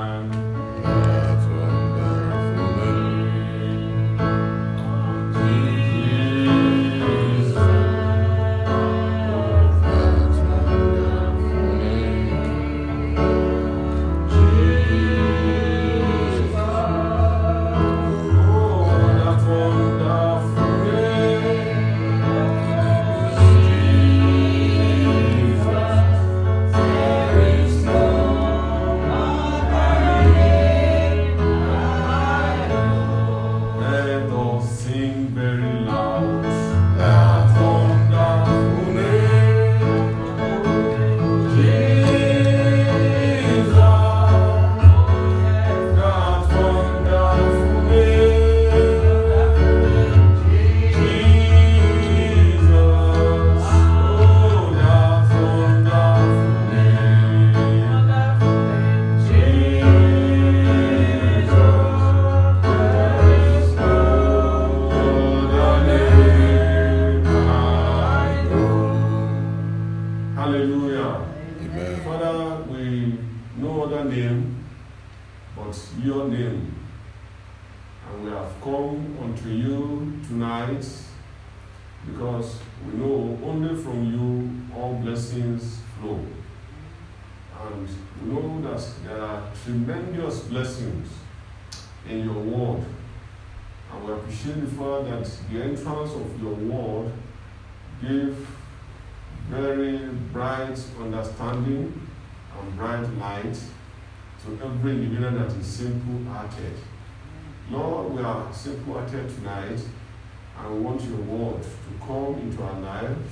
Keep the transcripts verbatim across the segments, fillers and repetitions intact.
Lord, we are simple-hearted tonight, and we want your word to come into our lives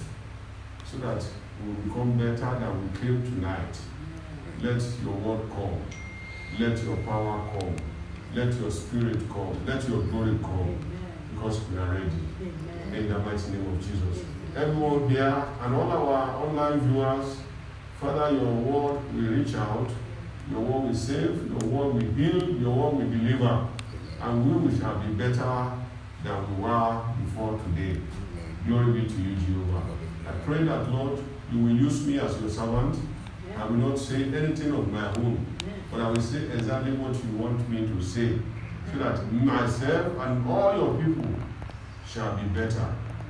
so that we will become better than we came tonight. Let your word come. Let your power come. Let your spirit come. Let your glory come, because we are ready. In the mighty name of Jesus. Everyone here and all our online viewers, Father, your word will reach out. Your word will save. Your word will heal. Your word will deliver. And we shall be better than we were before today. Glory be to you, Jehovah. I pray that, Lord, you will use me as your servant. I will not say anything of my own, but I will say exactly what you want me to say, so that myself and all your people shall be better.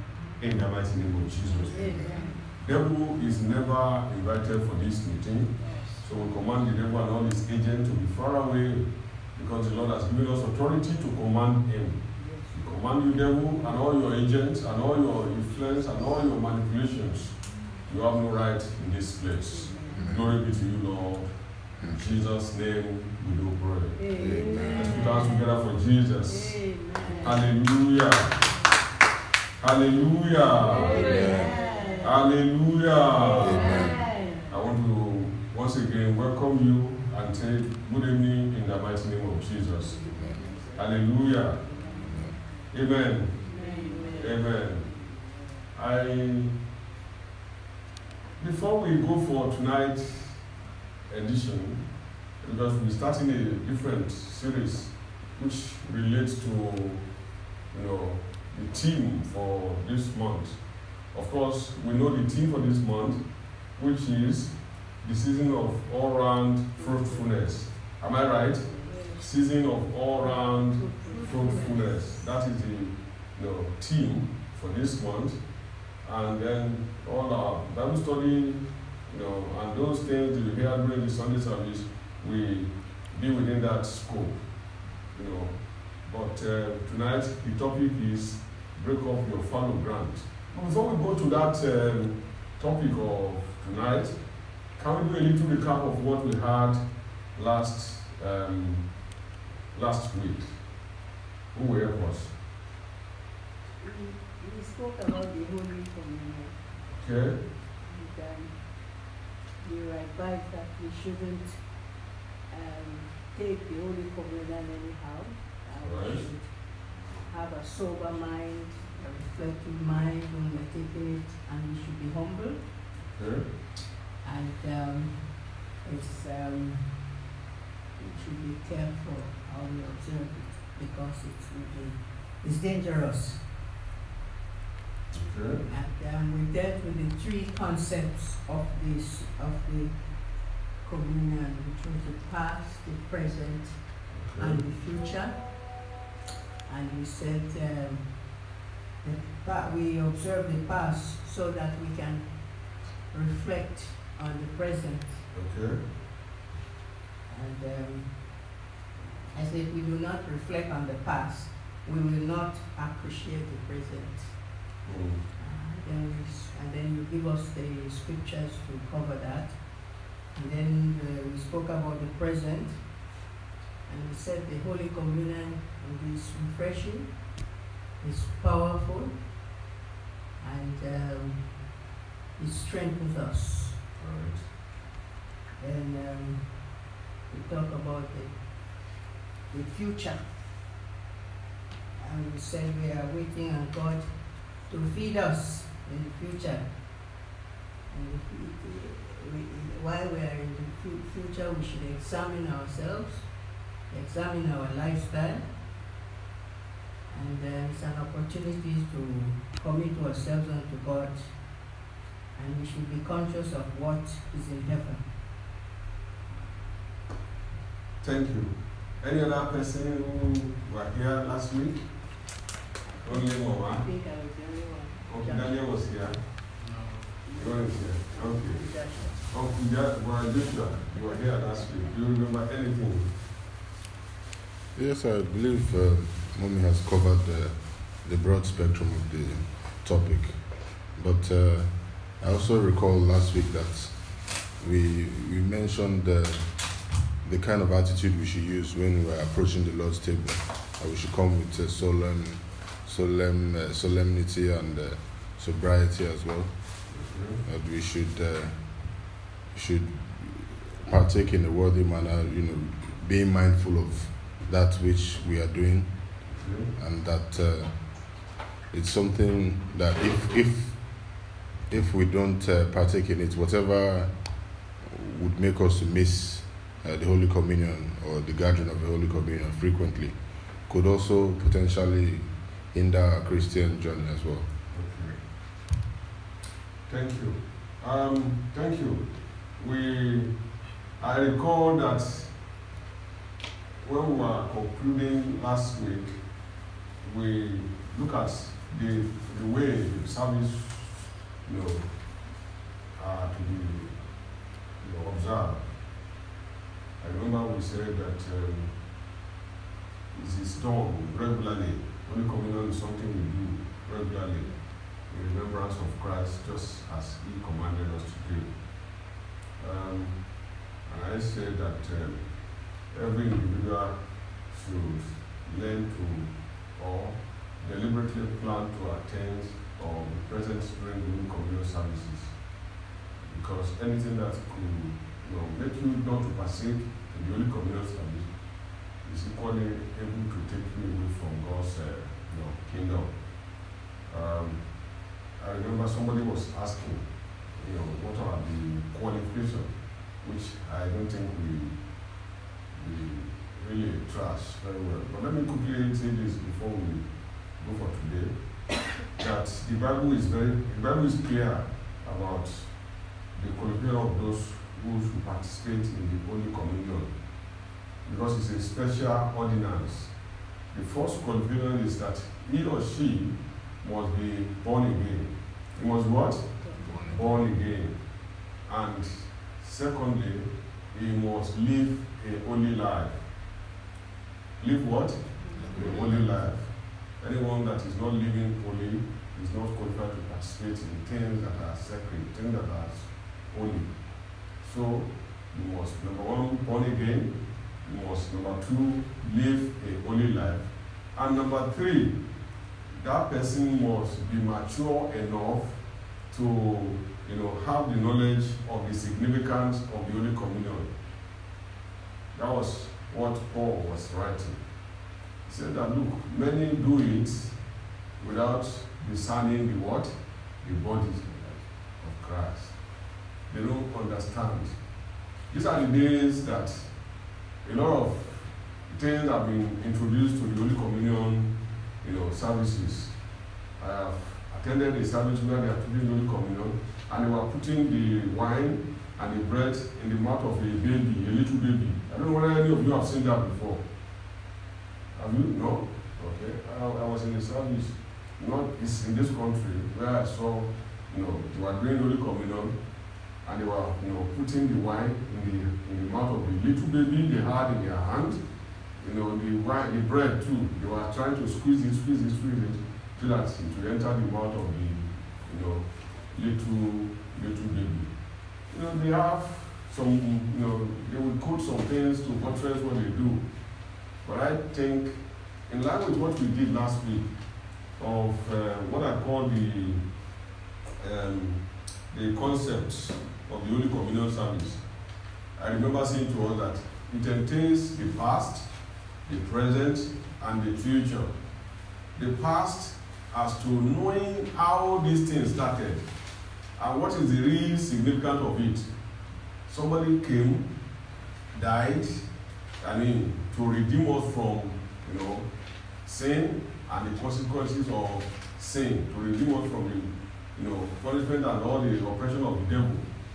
In the mighty name of Jesus. Amen. Devil is never invited for this meeting, so we command the devil and all his agents to be far away, because the Lord has given us authority to command him. We command you, devil, and all your agents, and all your influence, and all your manipulations. You have no right in this place. Amen. Glory be to you, Lord. In Jesus' name we do pray. Amen. Let's put our hands together for Jesus. Amen. Hallelujah. Hallelujah. Amen. Hallelujah. Amen. I want to once again welcome you and say good evening in the mighty name of Jesus. Amen. Hallelujah. Amen. Amen. Amen. I before we go for tonight's edition, because we're starting a different series which relates to, you know, the theme for this month. Of course, we know the theme for this month, which is the season of all-round fruitfulness. Am I right? Season of all-round fruitfulness. That is the, you know, theme for this month. And then all our Bible study, you know, and those things that you hear during the Sunday service, we be within that scope, you know. But uh, tonight the topic is break up your fallow ground. But before we go to that um, topic of tonight, can we do a little recap of what we had last um, last week? Who will help us? We, we spoke about the Holy Communion. Okay. And um, we were advised that we shouldn't um, take the Holy Communion anyhow. Uh, right. We should have a sober mind, a reflective mind when we're taking it, and we should be humble. Okay. And um, it's um, we should be careful how we observe it, because it's really it's dangerous. Okay. And um, we dealt with the three concepts of this of the communion, which was the past, the present, Okay. and the future. And we said um, that we observe the past so that we can reflect on the present. Okay. And um, I said we do not reflect on the past, we will not appreciate the present. Mm. Uh, then we, s- and then you give us the scriptures to cover that. And then uh, we spoke about the present, and we said the Holy Communion is refreshing, it's powerful, and um, it strengthens us. All right. And um, we talk about the, the future. And we said we are waiting on God to feed us in the future. And if we, we, while we are in the fu- future, we should examine ourselves, examine our lifestyle, and uh, it's an opportunity to commit ourselves unto God. And we should be conscious of what is in heaven. Thank you. Any other person who were here last week? Only I Mama. think I was the only one. Uncle Daniel was here. You weren't here. Okay. Joshua. Uncle Ja- well, Joshua, you were here last week. Do you remember anything? Yes, I believe uh, Mommy has covered uh, the broad spectrum of the topic. But uh, I also recall last week that we we mentioned uh, the kind of attitude we should use when we're approaching the Lord's table. Uh, we should come with a solemn, solemn uh, solemnity and uh, sobriety as well. Okay. That we should uh, should partake in a worthy manner. You know, being mindful of that which we are doing, Okay. and that uh, it's something that if if if we don't uh, partake in it, whatever would make us to miss uh, the Holy Communion or the gathering of the Holy Communion frequently could also potentially hinder our Christian journey as well. Okay. Thank you. Um, thank you. We, I recall that when we were concluding last week, we look at the, the way the service, you know, uh, to be you know, observed. I remember we said that um, it is done regularly. Holy Communion is something we do regularly in remembrance of Christ, just as He commanded us to do. Um, and I said that um, every individual should learn to or deliberately plan to attend or be present during the Holy Communion services, because anything that could you know, make you not to partake in the Holy Communion service is equally able to take you away from God's uh, you know, kingdom. Um, I remember somebody was asking, you know, what are the qualifications, which I don't think we, we really trash very well. But let me quickly say this before we go for today, that the Bible is very, the Bible is clear about the qualification of those who should participate in the Holy Communion, because it's a special ordinance. The first qualification is that he or she must be born again. He must what? Born again. And secondly, he must live a holy life. Live what? A holy life. Anyone that is not living holy is not qualified to participate in things that are sacred, things that are holy. So you must, number one, born again. You must, number two, live a holy life. And number three, that person must be mature enough to, you know, have the knowledge of the significance of the Holy Communion. That was what Paul was writing. He said that, look, many do it without discerning the what? The body of Christ. They don't understand. These are the days that a lot of things have been introduced to the Holy Communion, you know, services. I have attended a service where they are putting Holy Communion, and they were putting the wine and the bread in the mouth of a baby, a little baby. I don't know whether any of you have seen that before. Have you? No? Okay. I, I was in the service, not it's in this country, where I saw, you know, they were doing Holy Communion, and they were, you know, putting the wine in the in the mouth of the little baby they had in their hand. You know, the wine, the bread too. They were trying to squeeze it, squeeze it, squeeze it, so that it will enter the mouth of the, you know, little little baby. You know, they have some, you know, they would quote some things to buttress what they do. But I think, in line with what we did last week, of uh, what I call the um, the concepts of the Holy Communion service, I remember saying to us that it entails the past, the present, and the future. The past as to knowing how these things started and what is the real significance of it. Somebody came, died, I mean, to redeem us from, you know, sin and the consequences of sin, to redeem us from the, you know, punishment and all the oppression of the devil.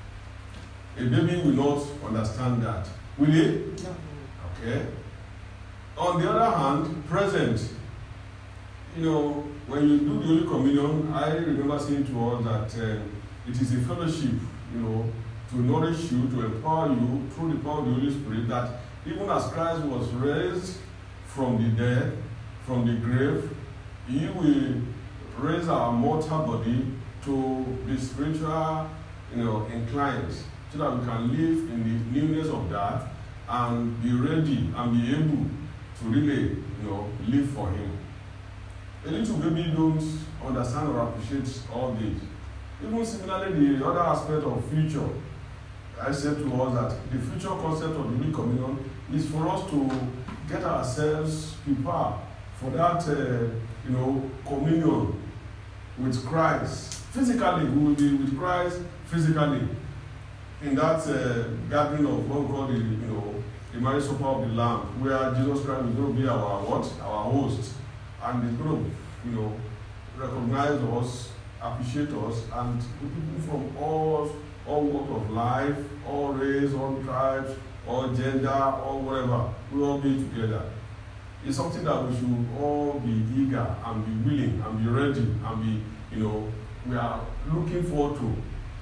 A baby will not understand that. Will it? No. Okay. On the other hand, present, you know, when you do the Holy Communion, I remember saying to us that uh, it is a fellowship, you know, to nourish you, to empower you through the power of the Holy Spirit, that even as Christ was raised from the dead, from the grave, He will raise our mortal body to be spiritual, you know, inclined, so that we can live in the newness of that and be ready and be able to really, you know, live for Him. A little baby don't understand or appreciate all this. Even similarly, the other aspect of future, I said to us that the future concept of the Holy Communion is for us to get ourselves prepared for that, uh, you know, communion with Christ. Physically, we will be with Christ physically in that uh, gathering of what we call the, you know, the marriage supper of the Lamb, where Jesus Christ is going to be our what? Our host, and He's going to, you know, recognize us, appreciate us, and the people from all all walks of life, all race, all tribes, all gender, all whatever, we all be together. It's something that we should all be eager and be willing and be ready and be, you know, we are looking forward to.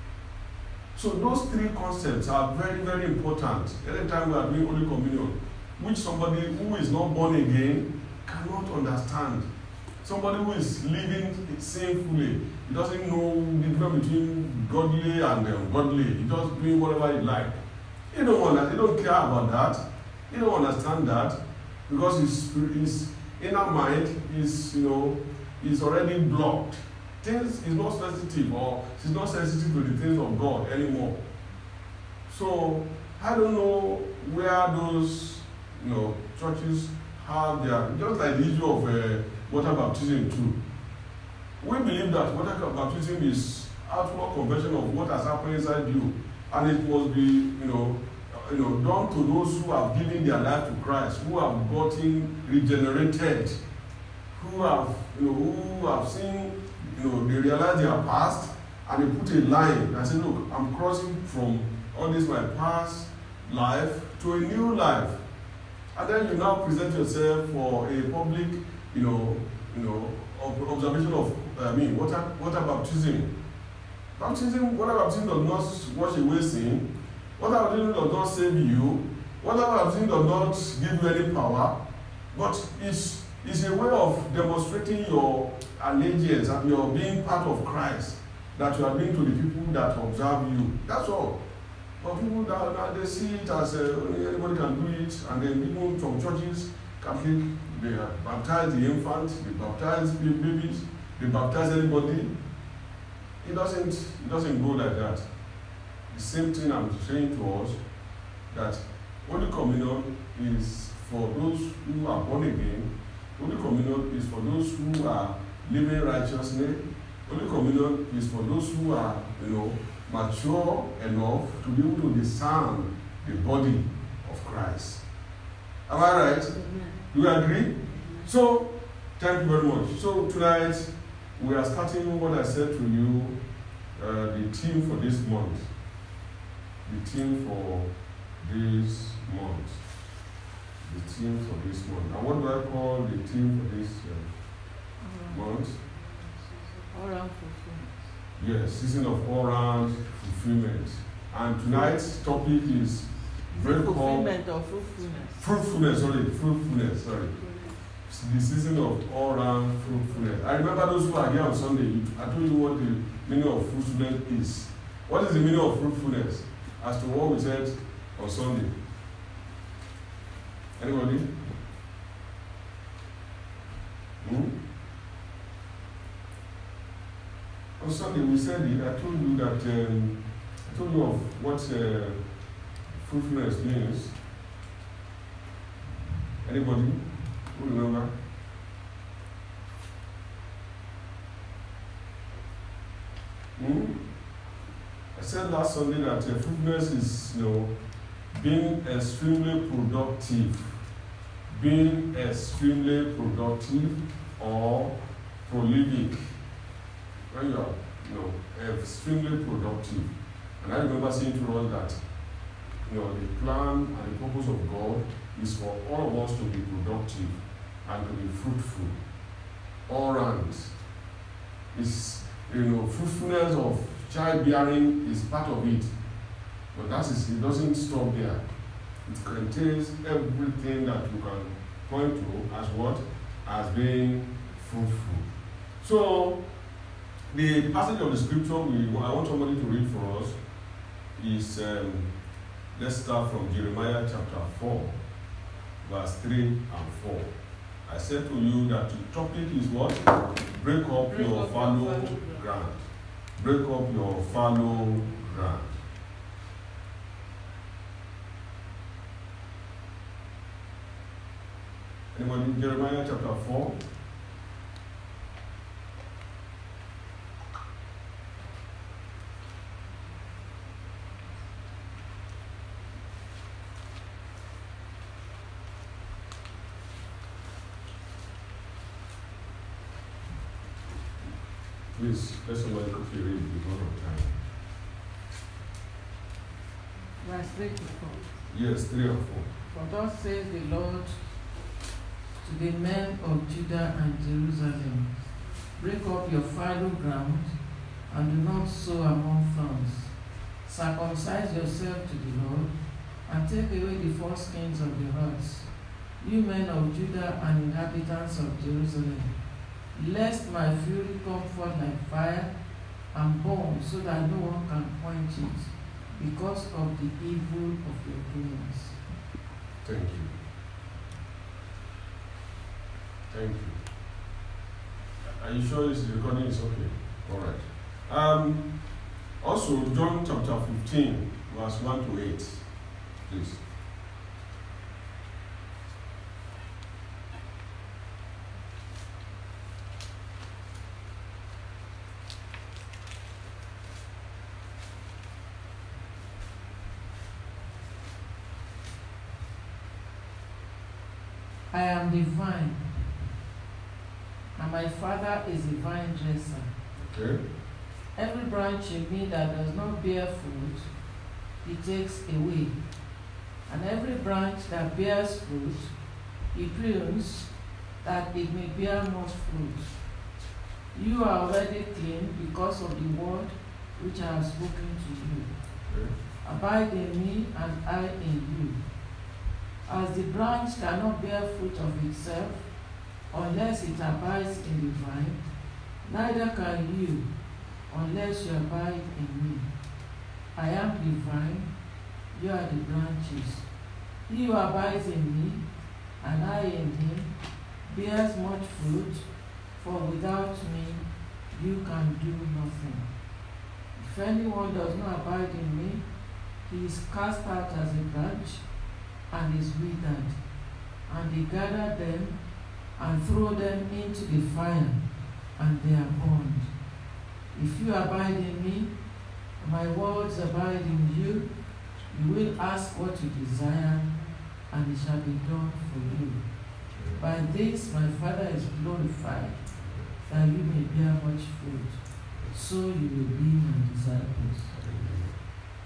So those three concepts are very, very important. Anytime we are doing Holy Communion, which somebody who is not born again cannot understand. Somebody who is living sinfully, he doesn't know the difference between godly and ungodly. He just doing whatever he likes. He don't want he don't care about that. He don't understand that because his his inner mind is, you know, is already blocked. Things is not sensitive, or he's not sensitive to the things of God anymore. So I don't know where those, you know, churches have their, just like the issue of uh, water baptism too. We believe that water baptism is outward conversion of what has happened inside you, and it must be, you know, you know, done to those who have given their life to Christ, who have gotten regenerated, who have, you know, who have seen, you know, they realize their past, and they put a line and say, look, I'm crossing from all this my past life to a new life. And then you now present yourself for a public, you know, you know, observation of, I mean, water, water baptism. Baptism, water baptism does not wash away sin. Water baptism does not save you. Water baptism does not give you any power. But it's, it's a way of demonstrating your allegiance and your being part of Christ, that you are being to the people that observe you. That's all. But people that, that they see it as uh, anybody can do it, and then people from churches, Catholic, they baptize the infant, they baptize the babies, they baptize anybody. It doesn't, it doesn't go like that. The same thing I'm saying to us, that Holy Communion is for those who are born again. Holy Communion is for those who are living righteously. Holy Communion is for those who are, you know, mature enough to be able to discern the body of Christ. Am I right? Do you agree? So, thank you very much. So tonight, we are starting what I said to you, uh, the theme for this month. the theme for this month. The theme for this month. And what do I call the theme for this uh, month? All round fulfillment. Yes, season of all round fulfillment. And tonight's topic is break up Fulfillment or fruitfulness. fruitfulness. Sorry, fruitfulness. Sorry, the season of all round fruitfulness. I remember those who are here on Sunday. I told you what the meaning of fruitfulness is. What is the meaning of fruitfulness? As to what we said on Sunday. Anybody? Hmm? On Sunday we said it. I told you that um, I told you of what uh, fruitfulness means. Anybody who remember? Hmm? I said last Sunday that uh, fruitfulness is, you know, being extremely productive, being extremely productive or prolific. When you are, you know, extremely productive. And I remember saying to us that, you know, the plan and the purpose of God is for all of us to be productive and to be fruitful. All round. Is, you know, fruitfulness of childbearing is part of it. But that is, it doesn't stop there. It contains everything that you can point to as what? As being fruitful. So, the passage of the scripture we, I want somebody to read for us is, um, let's start from Jeremiah chapter four, verse three and four. I said to you that the topic is what? Break up Break your up fallow your fallow ground. Break up your fallow ground. Anybody? Jeremiah chapter four. Please, let somebody quickly read because of time. Verse three to four. Yes, three or four. For thus says the Lord to the men of Judah and Jerusalem, break up your fallow ground, and do not sow among thorns. Circumcise yourself to the Lord, and take away the foreskins of the herds, you men of Judah and inhabitants of Jerusalem, lest my fury come forth like fire and burn, so that no one can quench it, because of the evil of your doings. Thank you. Thank you. Are you sure this recording is okay? All right. Um, also, John chapter fifteen, verse one to eight, please. I am the vine, and my Father is the vine dresser. Okay. Every branch in me that does not bear fruit, he takes away. And every branch that bears fruit, he prunes, that it may bear much fruit. You are already clean because of the word which I have spoken to you. Okay. Abide in me, and I in you. As the branch cannot bear fruit of itself unless it abides in the vine, neither can you unless you abide in me. I am the vine, you are the branches. He who abides in me, and I in him, bears much fruit, for without me you can do nothing. If anyone does not abide in me, he is cast out as a branch and is withered, and they gather them and throw them into the fire, and they are burned. If you abide in me, my words abide in you, you will ask what you desire, and it shall be done for you. By this my Father is glorified, that you may bear much fruit, so you will be my disciples.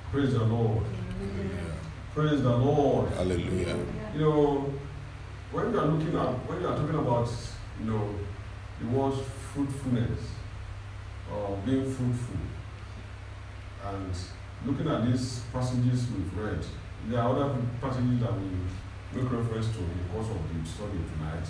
Praise the Lord. Praise the Lord. Hallelujah. You know, when you are looking at, when you are talking about, you know, the word fruitfulness or being fruitful, and looking at these passages we've read, there are other passages that we make reference to in the course of the study tonight.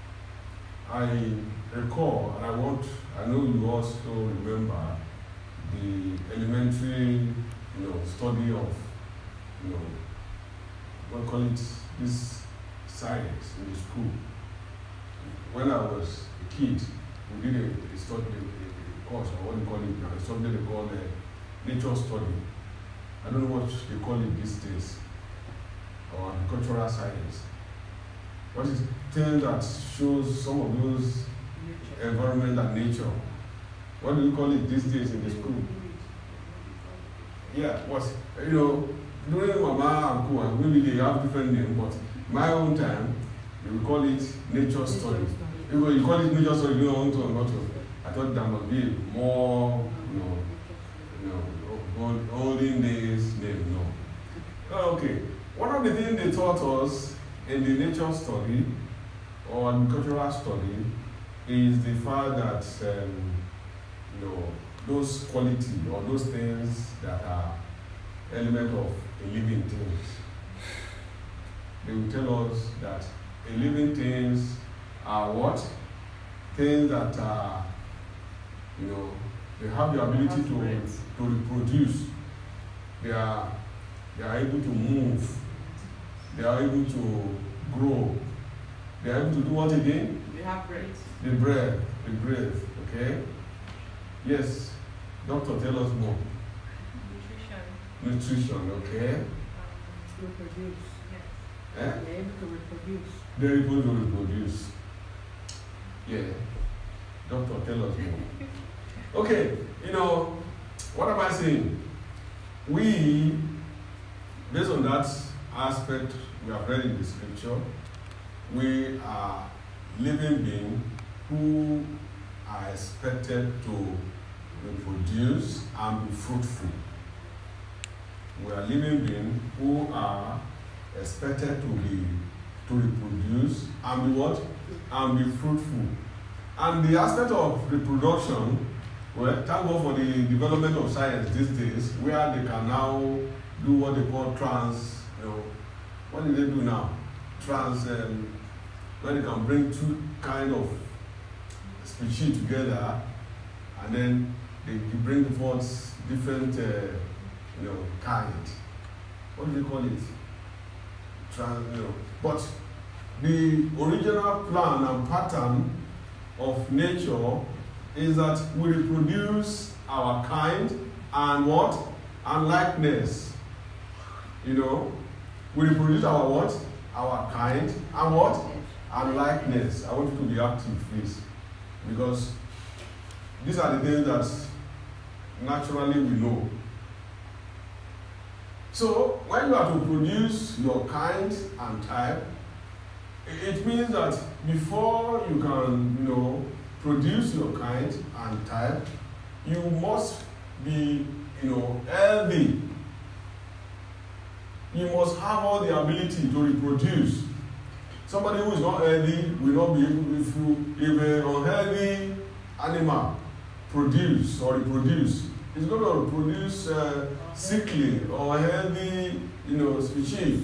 I recall, and I want, I know you also remember the elementary, you know, study of, you know, what we call it, this science in the school. When I was a kid, we did a, a study, a, a course, or what do you call it, a subject they call uh, nature study. I don't know what they call it these days, or agricultural science. What is thing that shows some of those environment and nature? What do you call it these days in the school? Yeah, what, you know, during Mama and Co, maybe they have different names, but my own time, we will call it nature study. If you call it nature study, you don't want to or not to. I thought there must be more, you know, you know, olden days name, no. Okay, one of the things they taught us in the nature study or agricultural study is the fact that um, you know, those qualities or those things that are element of a living things. They will tell us that a living things are what? Things that are, you know, they have the ability to, to reproduce. They are, they are able to move. They are able to grow. They are able to do what again? They have breath. The breath, the breath, okay? Yes, doctor, tell us more. Nutrition. Nutrition, okay? Um, Reproduce. yes. Eh? They're able to reproduce. They're able to reproduce. Yeah. Doctor, tell us more. Okay, you know, what am I saying? We, based on that aspect we have read in the scripture, we are living beings who are expected to reproduce and be fruitful. We are living beings who are expected to be to reproduce and be what? And be fruitful. And the aspect of reproduction, well, thank God for the development of science these days, where they can now do what they call trans, you know, what do they do now? Trans, um, where they can bring two kind of species together, and then they, they bring forth different, uh, you know, kind. What do they call it? Trans, you know. But the original plan and pattern of nature is that we reproduce our kind and what? And likeness. You know, we reproduce our what? Our kind and what? And likeness. I want you to be active, please. Because these are the things that naturally we know. So, when you are to produce your kind and type, it means that before you can, you know, produce your kind and type, you must be, you know, healthy. You must have all the ability to reproduce. Somebody who is not healthy will not be able, if you, if an unhealthy animal produce or reproduce, it's going to reproduce uh, sickly or healthy, you know, species.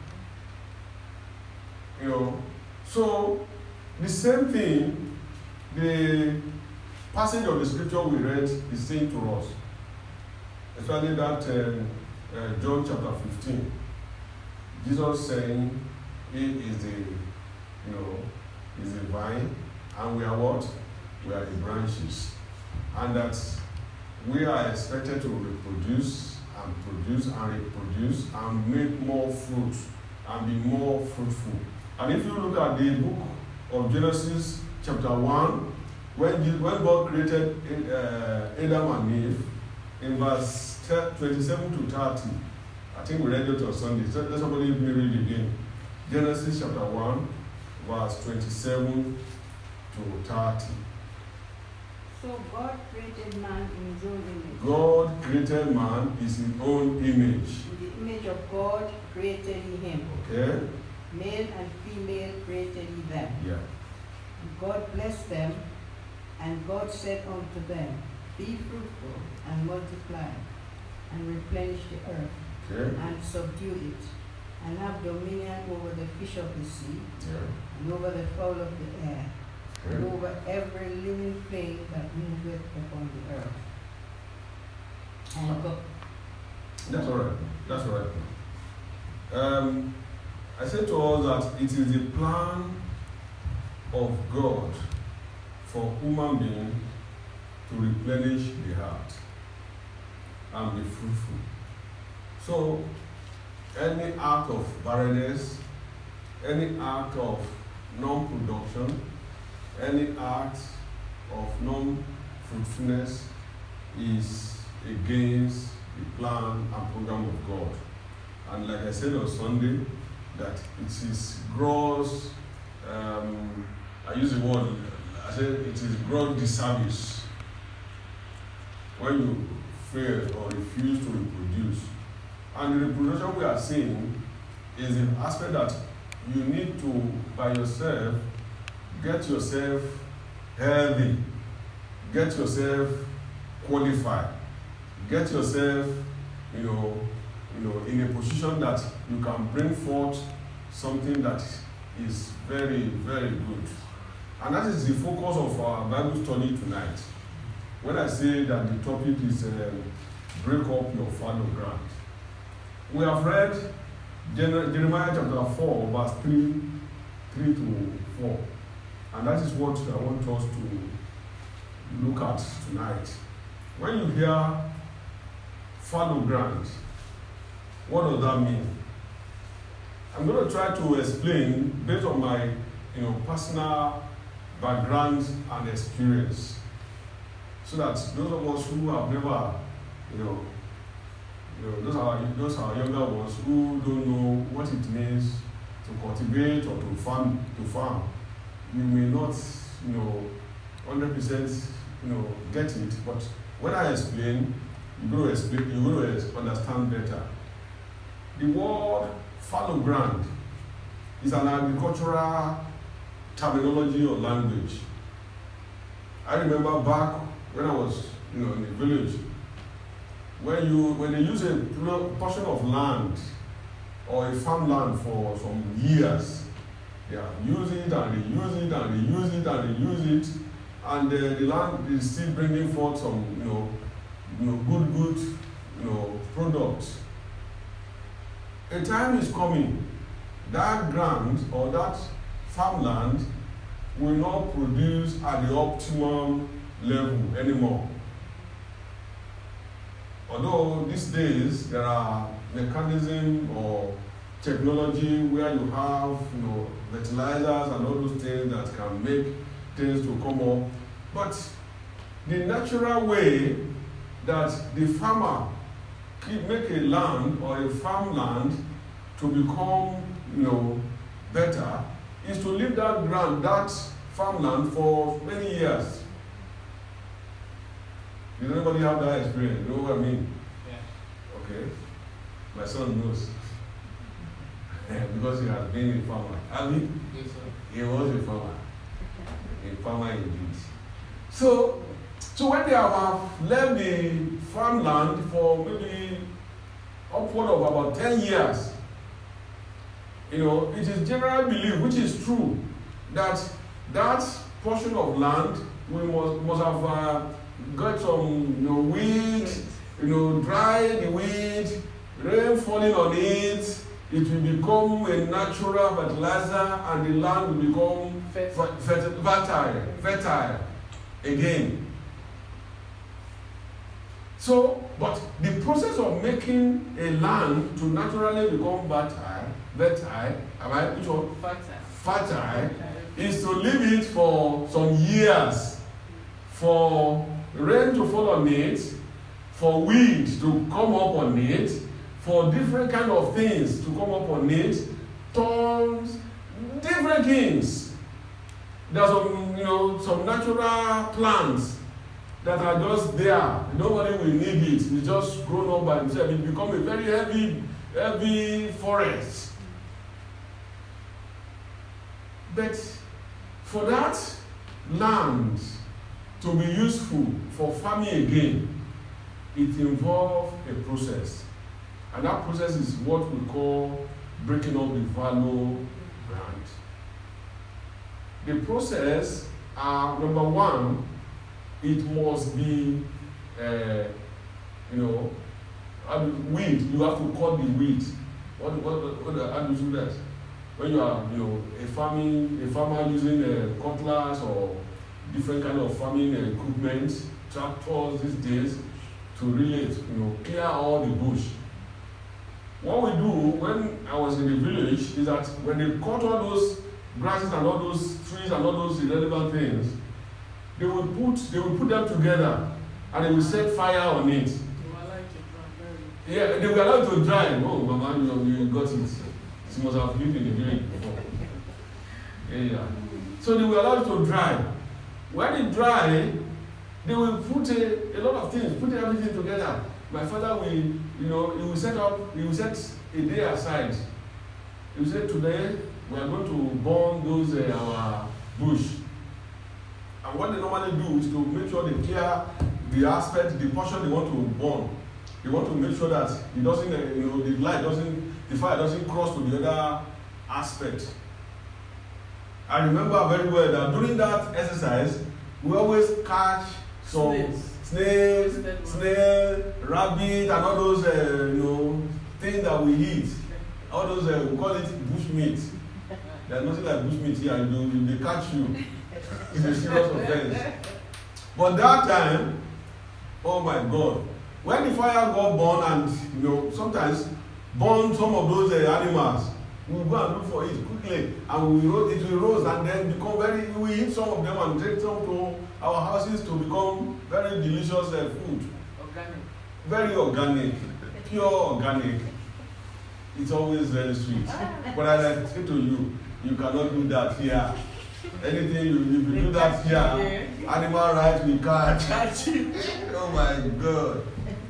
You know, so the same thing, the passage of the scripture we read is saying to us, especially that uh, uh, John chapter fifteen. Jesus saying, He is the, you know, is the vine, and we are what? We are the branches, and that we are expected to reproduce and produce and reproduce and make more fruit and be more fruitful. And if you look at the book of Genesis chapter one, when, when God created uh, Adam and Eve, in verse twenty-seven to thirty, I think we read it on Sunday, so let somebody let me read it again. Genesis chapter one, verse twenty-seven to thirty. So God created man in his own image. God created man in his own image. In the image of God created he him. Okay? Male and female created he them. Yeah. And God blessed them, and God said unto them, Be fruitful and multiply, and replenish the earth, Okay? and subdue it, and have dominion over the fish of the sea, Yeah. and over the fowl of the air, and Okay? over every living thing that moveth upon the earth. And God, That's all right. That's all right. Um, I said to us that it is the plan of God for human being to replenish the heart and be fruitful. So, any act of barrenness, any act of non-production, any act of non-fruitfulness is against the plan and program of God. And like I said on Sunday, that it is gross, um, I use the word, I said it is gross disservice when you fail or refuse to reproduce. And the reproduction we are seeing is the aspect that you need to, by yourself, get yourself healthy, get yourself qualified, get yourself, you know, you know, in a position that you can bring forth something that is very, very good. And that is the focus of our Bible study tonight. When I say that the topic is uh, break up your fallow ground. We have read Jeremiah chapter four, verse three, three to four. And that is what I want us to look at tonight. When you hear fallow ground, what does that mean? I'm going to try to explain based on my, you know, personal background and experience, so that those of us who have never, you know, you know, those are those are younger ones who don't know what it means to cultivate or to farm to farm, you may not, you know, one hundred percent, you know, get it. But when I explain, you're going to explain, you're going to understand better. The word fallow ground is an agricultural terminology or language. I remember back when I was, you know, in the village, when you when they use a portion of land or a farmland for some years, they use it and they use it and they use it and they use it, and uh, the land is still bringing forth some, you know, you know, good, good, you know, products. A time is coming, that ground or that farmland will not produce at the optimum level anymore. Although these days there are mechanisms or technology where you have, you know, fertilizers and all those things that can make things to come up, but the natural way that the farmer make a land or a farmland to become, you know, better is to leave that ground, that farmland for many years. Does anybody have that experience? You know what I mean? Yeah. Okay. My son knows. Because he has been a farmer. I mean, yes, sir. He was a farmer. A farmer indeed. So, so when they have left the farmland for maybe upward of about ten years, you know, it is generally believed, which is true, that that portion of land we must, must have uh, got some, you know, weed, you know, dry the weed, rain falling on it, it will become a natural fertilizer and the land will become fertile, fertile, fertile again. So, but the process of making a land to naturally become fertile, fertile, am I which one? Fertile. Fertile is to leave it for some years, for rain to fall on it, for weed to come up on it, for different kind of things to come up on it, thorns, different things. There's some, you know, some natural plants that are just there. Nobody will need it. It's just grown up by itself. It becomes a very heavy, heavy forest. But for that land to be useful for farming again, it involves a process. And that process is what we call breaking up the fallow ground. The process, uh, number one, it must be, uh, you know, weed. You have to cut the weed. What, what, what, how do you do that? When you are, you know, a farming, a farmer using a cutlass or different kind of farming equipment, tractors these days, to relate, you know, clear all the bush. What we do when I was in the village is that when they cut all those grasses and all those trees and all those irrelevant things, they will put they will put them together and they will set fire on it. They will allow it to dry. Yeah, they will allow it to dry. Oh, Mama, you, you got it. She must have lived in the village before. Yeah. So they will allow it to dry. When it dry, they will put a, a lot of things, put everything together. My father will, you know, he will set up, he will set a day aside. He will say, today we are going to burn those uh, our bush. And what they normally do is to make sure they clear the aspect, the portion they want to burn. They want to make sure that it doesn't, uh, you know, the light doesn't, the fire doesn't cross to the other aspect. I remember very well that during that exercise, we always catch some snakes, snakes, snail, rabbit, and all those, uh, you know, things that we eat. All those, uh, we call it bush meat. There's nothing like bush meat here. They, they catch you. It's a serious offense. But that time, oh my God, when the fire got burned and, you know, sometimes burn some of those uh, animals, we will go and look for it quickly, and we will, it will rose and then become very, we eat some of them and take some to our houses to become very delicious uh, food. Organic. Very organic, pure organic. It's always very sweet. But as I say to you, you cannot do that here. Anything you, if you do that here, animal rights will catch. Oh my God.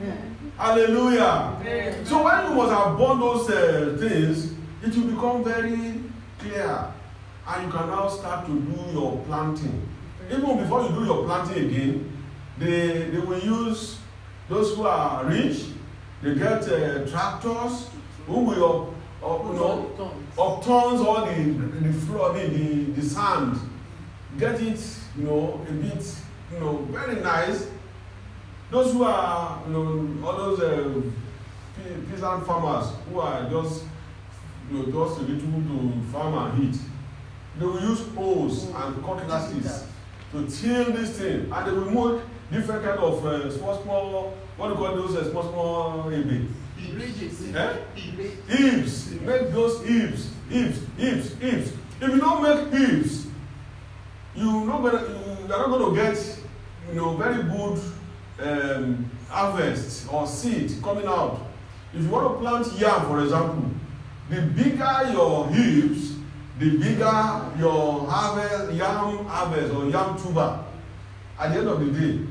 Hallelujah. So when you must have burned those uh, things, it will become very clear, and you can now start to do your planting. Even before you do your planting again, they, they will use those who are rich. They get uh, tractors who will up, up, you know, upturns all the the floor, I mean the, the sand, get it, you know, a bit, you know, very nice. Those who are, you know, all those uh, peasant farmers who are just, you know, just a little to farm and heat, they will use hoes and cutlasses to till this thing, and they will make different kind of uh, small small, what do you call those uh, small small maybe? Bridges. Eh? Heaps. Make those heaps, heaps, heaps, heaps. If you don't make heaps, you're not gonna, you're not going to get, you know, very good um, harvest or seed coming out. If you want to plant yam, for example, the bigger your heaps, the bigger your harvest, yam harvest or yam tuber. At the end of the day,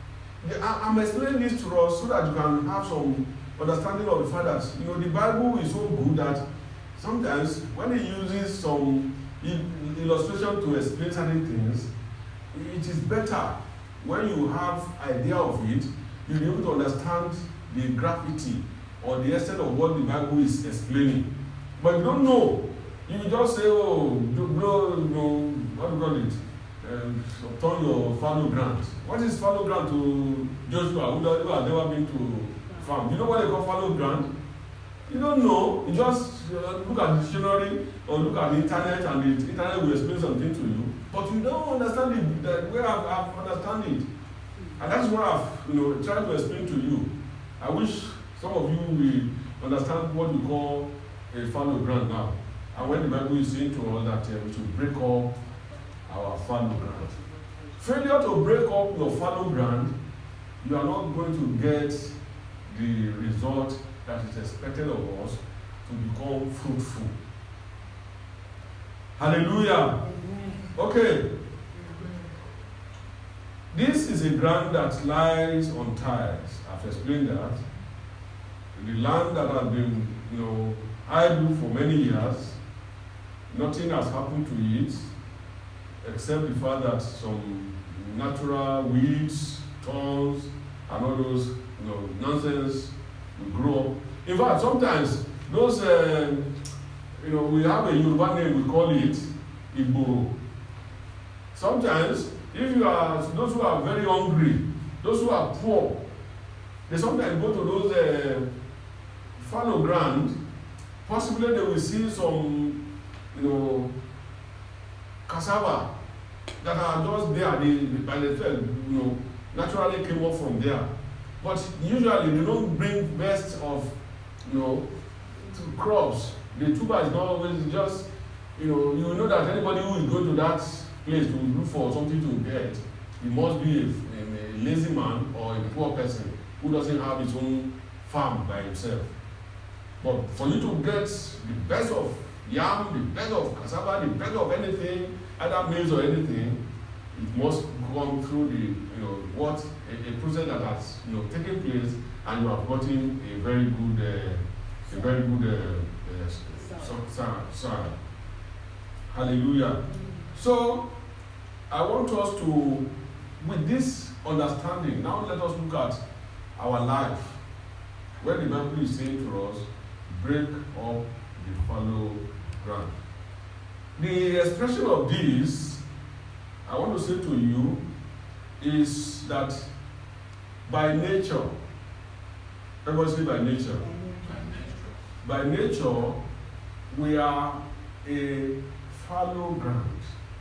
I'm explaining this to us so that you can have some understanding of the fact that, you know, the Bible is so good that sometimes when it uses some illustration to explain certain things, it is better when you have idea of it, you'll be able to understand the gravity or the extent of what the Bible is explaining. But if you don't know, you will just say, oh, do, do, do, what do you call it? Um, turn your fallow ground. What is fallow ground to Joshua, who, who has never been to farm? You know what they call fallow ground? You don't know. You just uh, look at the dictionary or look at the internet, and the internet will explain something to you. But you don't understand it the way I've, I've understand it. And that's what I've, you know, tried to explain to you. I wish some of you will understand what we call a fallow ground now. And when the Bible is saying to us that uh, we should break up our fallow ground. Failure to break up your fallow ground, you are not going to get the result that is expected of us to become fruitful. Hallelujah. Okay. This is is a ground that lies on tiles. I've explained that. The land that has been, you know, idle for many years, nothing has happened to it, except the fact that some natural weeds, thorns, and all those, you know, nonsense will grow up. In fact, sometimes those, uh, you know, we have a Yoruba name, we call it Igbo. Sometimes, if you are those who are very hungry, those who are poor, they sometimes go to those uh, fallow ground. Possibly they will see some, you know, cassava that are just there. They, by themselves, you know, naturally came up from there. But usually they don't bring best of, you know, to crops. The tuber is not always just, you know, you know that anybody who is going to that place to look for something to get, he must be a, a, a lazy man or a poor person who doesn't have his own farm by himself. But for you to get the best of yam, the best of cassava, the best of anything, either maize or anything, it must come through the, you know, what a, a process that has, you know, taken place, and you have gotten a very good, uh, a very good uh, uh, soil. Hallelujah. So I want us to, with this understanding, now let us look at our life, where the Bible is saying to us, break up the fallow ground. The expression of this, I want to say to you, is that by nature, everybody say by nature. By nature, we are a fallow ground.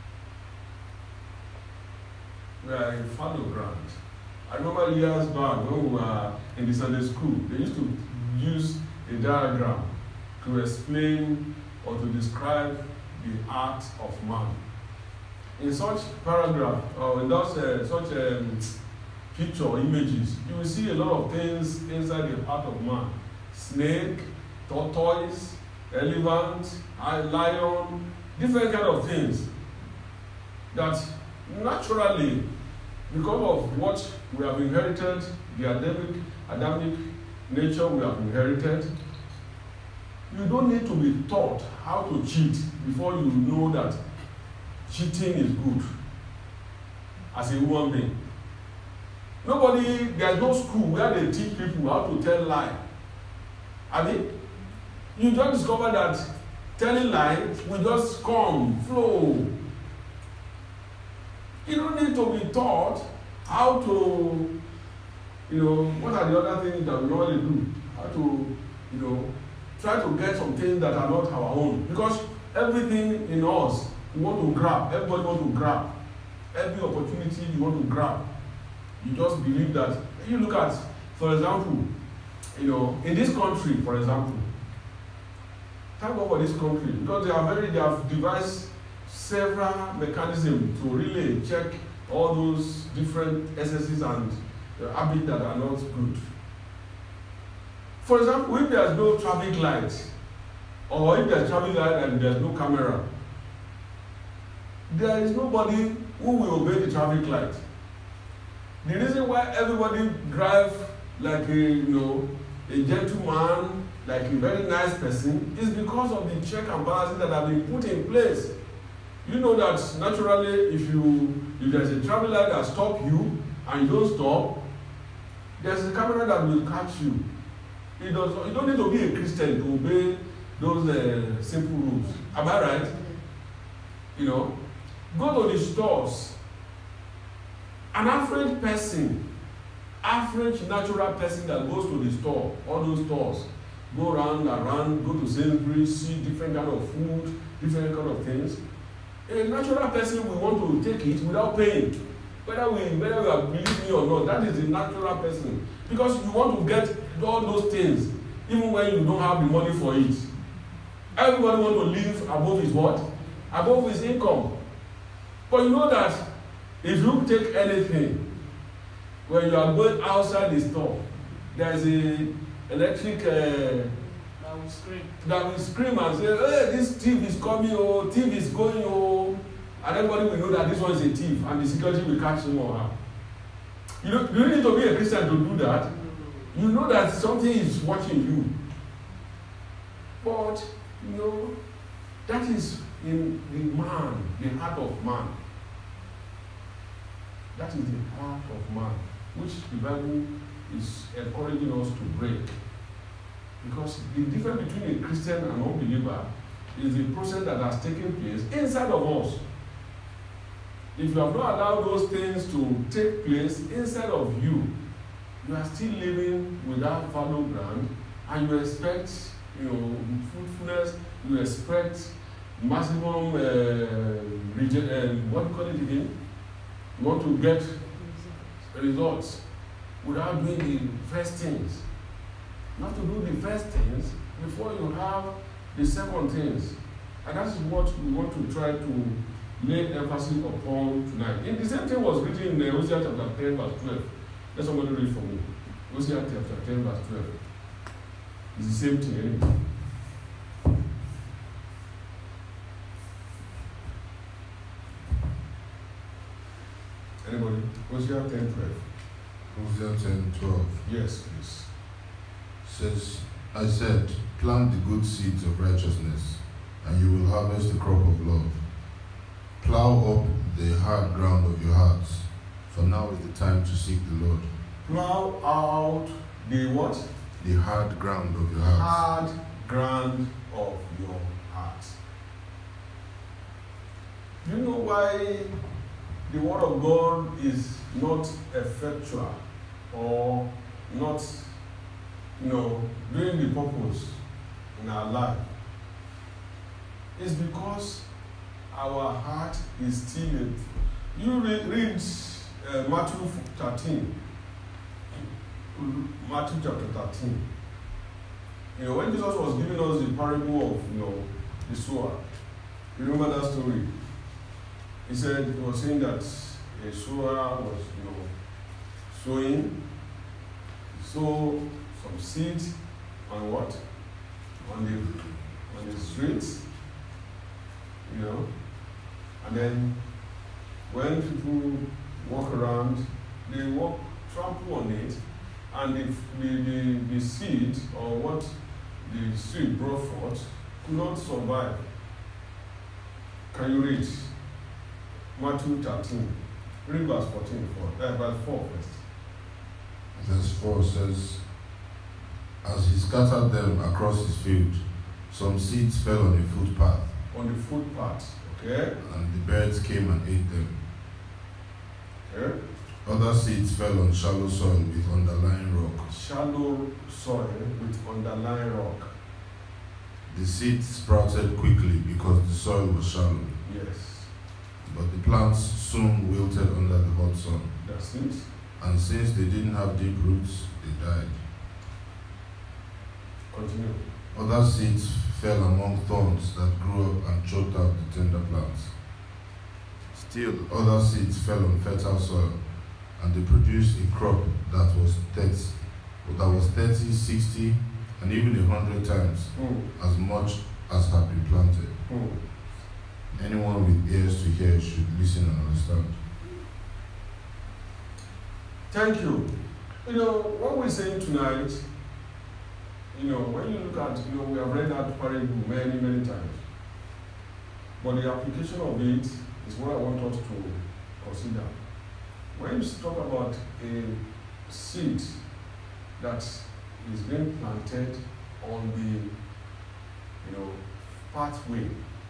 We are a fallow ground. I remember years back when we were in the Sunday school, they used to use a diagram to explain or to describe the heart of man. In such paragraph, or in those, uh, such um, picture images, you will see a lot of things inside the heart of man. Snake, tortoise, elephant, lion, different kind of things that naturally, because of what we have inherited, the Adamic, Adamic nature we have inherited, you don't need to be taught how to cheat before you know that cheating is good as a human being. Nobody, there's no school where they teach people how to tell lie. I mean, you just discover that telling lie will just come, flow. You don't need to be taught how to, you know, what are the other things that we normally do? How to, you know, try to get some things that are not our own. Because everything in us, we want to grab. Everybody wants to grab. Every opportunity you want to grab. You just believe that. You look at, for example, you know, in this country, for example, thank God for this country, because they are very, they have devised several mechanisms to really check all those different excesses and uh, habits that are not good. For example, if there is no traffic light, or if there is traffic light and there is no camera, there is nobody who will obey the traffic light. The reason why everybody drive like a, you know, a gentleman, like a very nice person, is because of the check and balances that have been put in place. You know that naturally, if you if there's a traffic light that stops you and you don't stop, there's a camera that will catch you. It does, you don't need to be a Christian to obey those uh, simple rules. Am I right? You know, go to the stores. An average person, average natural person that goes to the store, all those stores, go around, around, go to Sainsbury's, see different kind of food, different kind of things. A natural person will want to take it without paying. Whether we, whether we are believing me or not, that is the natural person. Because you want to get all those things, even when you don't have the money for it. Everybody wants to live above his what? Above his income. But you know that if you take anything, when you are going outside the store, there is a electric uh, that will scream. That will scream and say, hey, this thief is coming, oh, thief is going, oh. And everybody will know that this one is a thief, and the security will catch him or her. You don't, you don't need to be a Christian to do that. You know that something is watching you. But, you know, that is in the man, the heart of man. That is the heart of man, which the Bible is encouraging us to break. Because the difference between a Christian and an unbeliever is the process that has taken place inside of us. If you have not allowed those things to take place inside of you, you are still living without fallow ground, and you expect, you know, fruitfulness, you expect maximum uh, rege- uh, what do you call it again? You want to get results without doing the first things. You have to do the first things before you have the second things. And that is what we want to try to lay emphasis upon tonight. And the same thing was written in Hosea chapter ten, verse twelve. Let somebody read for me. Hosea chapter ten, verse twelve. It's the same thing, anyway. Anybody? Hosea ten, twelve. Hosea ten, twelve. Yes, please. Says, I said, plant the good seeds of righteousness, and you will harvest the crop of love. Plow up the hard ground of your hearts, for now is the time to seek the Lord. Plow out the what? The hard ground of your hearts. Hard ground of your heart. Do you know why the word of God is not effectual or not, you know, doing the purpose in our life? It's because our heart is still a, you read, read uh, Matthew thirteen. Matthew chapter thirteen. You know, when Jesus was giving us the parable of, you know, the sower, you remember that story? He said, he was saying that a sower was, you know, sowing, sow some seed on what? On the on the streets, you know, and then when people walk around, they walk, trample on it, and the, the, the, the seed or what the seed brought forth could not survive. Can you read Matthew thirteen? Read verse fourteen, for, uh, verse four first. Verse four says, as he scattered them across his field, some seeds fell on the footpath. On the footpath, okay? And the birds came and ate them. Okay? Other seeds fell on shallow soil with underlying rock. Shallow soil with underlying rock. The seeds sprouted quickly because the soil was shallow. Yes. But the plants soon wilted under the hot sun. That's it. And since they didn't have deep roots, they died. Continue. Other seeds fell among thorns that grew up and choked out the tender plants. Still, other seeds fell on fertile soil, and they produced a crop that was thirty, that was thirty, sixty, and even a hundred times Mm. as much as had been planted. Mm. Anyone with ears to hear should listen and understand. Thank you. You know, what we're saying tonight, you know, when you look at, you know, we have read that parable many, many times. But the application of it is what I want us to consider. When you talk about a seed that is being planted on the, you know, pathway,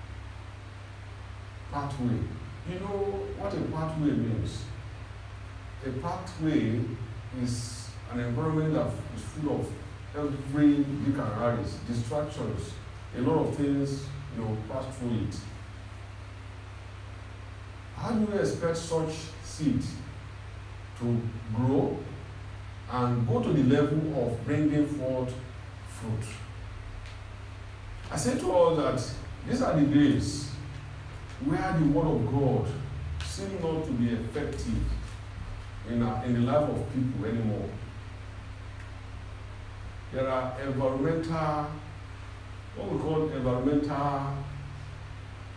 pathway. You know what a pathway means? A pathway is an environment that is full of every dick and harris, distractions, a lot of things, you know, pass through it. How do you expect such seed to grow and go to the level of bringing forth fruit? I said to all that these are the days where the word of God seems not to be effective in, a, in the life of people anymore. There are environmental, what we call environmental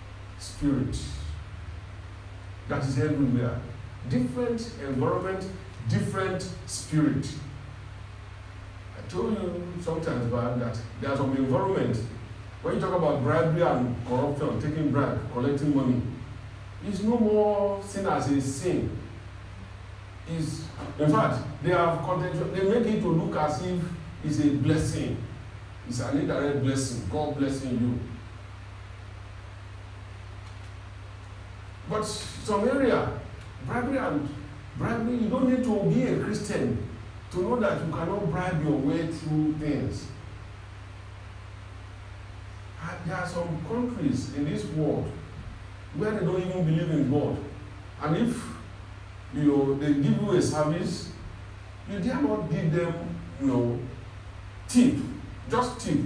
spirit that is everywhere. Different environment, different spirit. I told you sometimes back that there's some environment when you talk about bribery and corruption, taking bribe, collecting money, it's no more seen as a sin. It's, in fact, they have content, they make it to look as if it's a blessing. It's an indirect blessing, God blessing you. But some area, bribery and bribery, you don't need to be a Christian to know that you cannot bribe your way through things. And there are some countries in this world where they don't even believe in God. And if you know they give you a service, you dare not give them, you know, tip, just tip.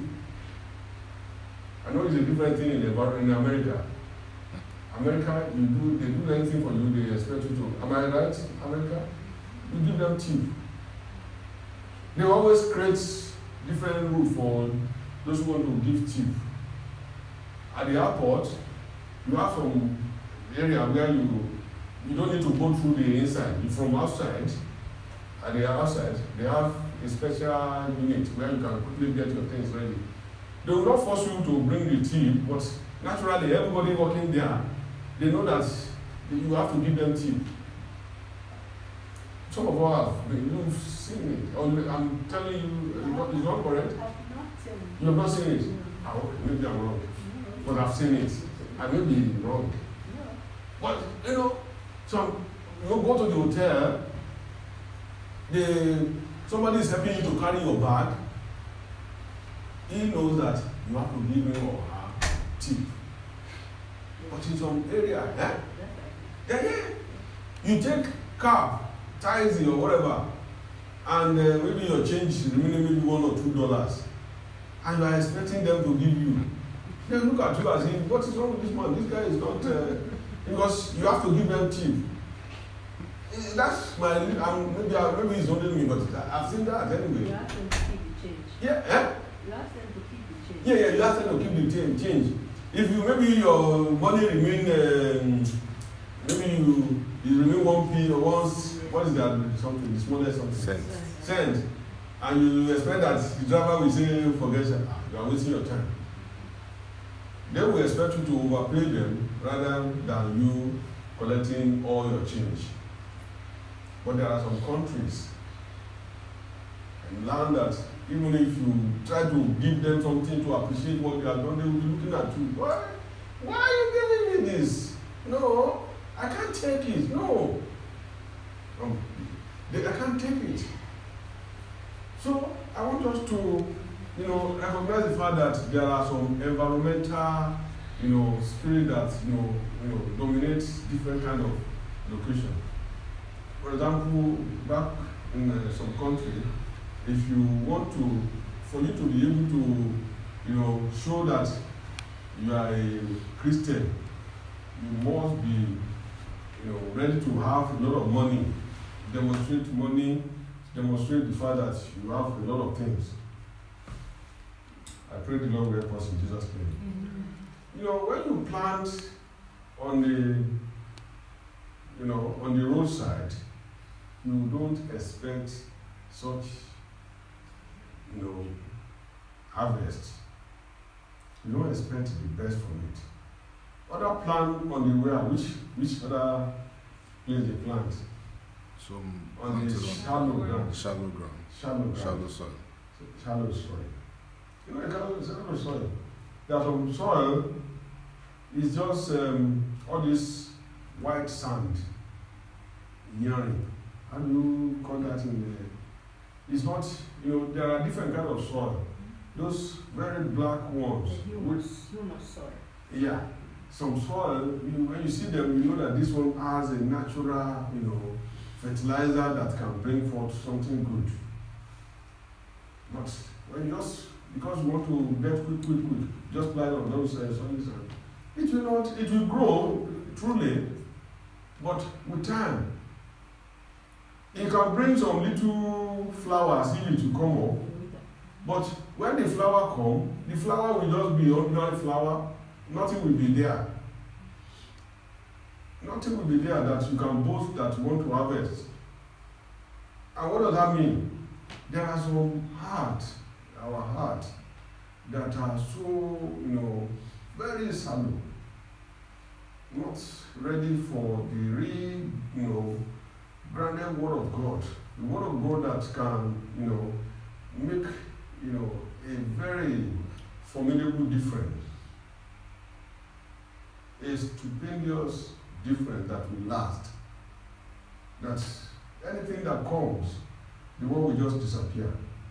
I know it's a different thing in, the, in America. America, you do, they do anything for you, they expect you to. Am I right, America? You give them tip. They always create different rules for those who want to give tip. At the airport, you have some area where you you don't need to go through the inside. You from outside, at the outside, they have a special unit where you can quickly get your things ready. They will not force you to bring the tip, but naturally, everybody working there, they know that you have to give them tip. Some of us have, you've seen it. I'm telling you, it's not correct. You have not seen it. Ah, okay, maybe I'm wrong. But I've seen it. I may be wrong. But, you know, so you go to the hotel, the, somebody is helping you to carry your bag. He knows that you have to give him or her tip. But in some area, eh? Yeah, yeah. You take cab, taxi or whatever, and uh, maybe your change is remaining maybe one or two dollars, and you are expecting them to give you. They look at you as if, what is wrong with this man? This guy is not, uh, because you have to give them tip. That's my, um, maybe, I, maybe it's only me, but I've seen that anyway. You ask them to keep the change. Yeah, eh? You ask them to keep the change. Yeah, yeah, you ask them to keep the change. If you, maybe your money remain, um, maybe you, you remain one p or once, what is that, something, the smallest something? Cent. Cent. And you expect that the driver will say, forget it, you are wasting your time. They will expect you to overpay them rather than you collecting all your change. But there are some countries and land that even if you try to give them something to appreciate what they have done, they will be looking at you. Why? Why are you giving me this? No, I can't take it. No. Um, they, I can't take it. So I want us to, you know, recognize the fact that there are some environmental, you know, spirit that, you know, you know, dominates different kind of location. For example, back in uh, some country, if you want to, for you to be able to, you know, show that you are a Christian, you must be, you know, ready to have a lot of money, demonstrate money, demonstrate the fact that you have a lot of things. I pray the Lord will help us in Jesus' name. Mm-hmm. You know, when you plant on the, you know, on the roadside, you don't expect such, you know, harvest. You don't expect the best from it. Other plant on the way, which which other place they plant? Some on the shallow ground. Shallow ground. Shallow ground. Shallow soil. Shallow soil. You know, shallow, shallow soil. There's some soil is just um, all this white sand, urine. How do you call that in the? It's not. You know, there are different kinds of soil. Those very black ones. The humus, humus soil. Yeah. Some soil, you, when you see them, you know that this one has a natural, you know, fertilizer that can bring forth something good. But when you just, because you want to get quick, quick, quick, just plant on those uh, soils, it will not, it will grow, truly, but with time. It can bring some little flowers if it will come up, but when the flower comes, the flower will just be ordinary flower, nothing will be there. Nothing will be there that you can boast that you want to harvest. And what does that mean? There are some heart, our heart, that are so, you know, very shallow, not ready for the real, you know, grounded word of God. The word of God that can, you know, make, you know, a very formidable difference. A stupendous difference that will last. That anything that comes, the world will just disappear.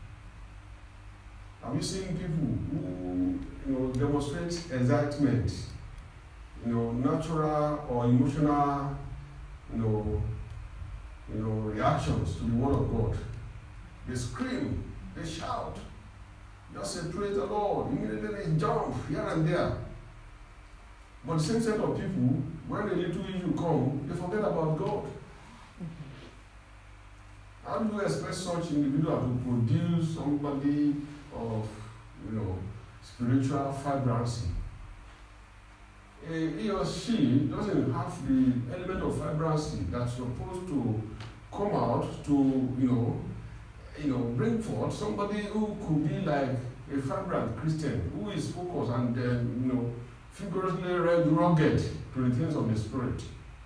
Have you seen people who, you know, demonstrate excitement, you know, natural or emotional, you know, you know, reactions to the word of God? They scream, they shout, just say praise the Lord, immediately they jump here and there. But the same set of people, when a little issue comes, they forget about God. How do you expect such individual to produce somebody of, you know, spiritual vibrancy? He or she doesn't have the element of vibrancy that's supposed to come out to, you know, you know, bring forth somebody who could be like a vibrant Christian, who is focused and, uh, you know, figuratively rugged to the things of the Spirit.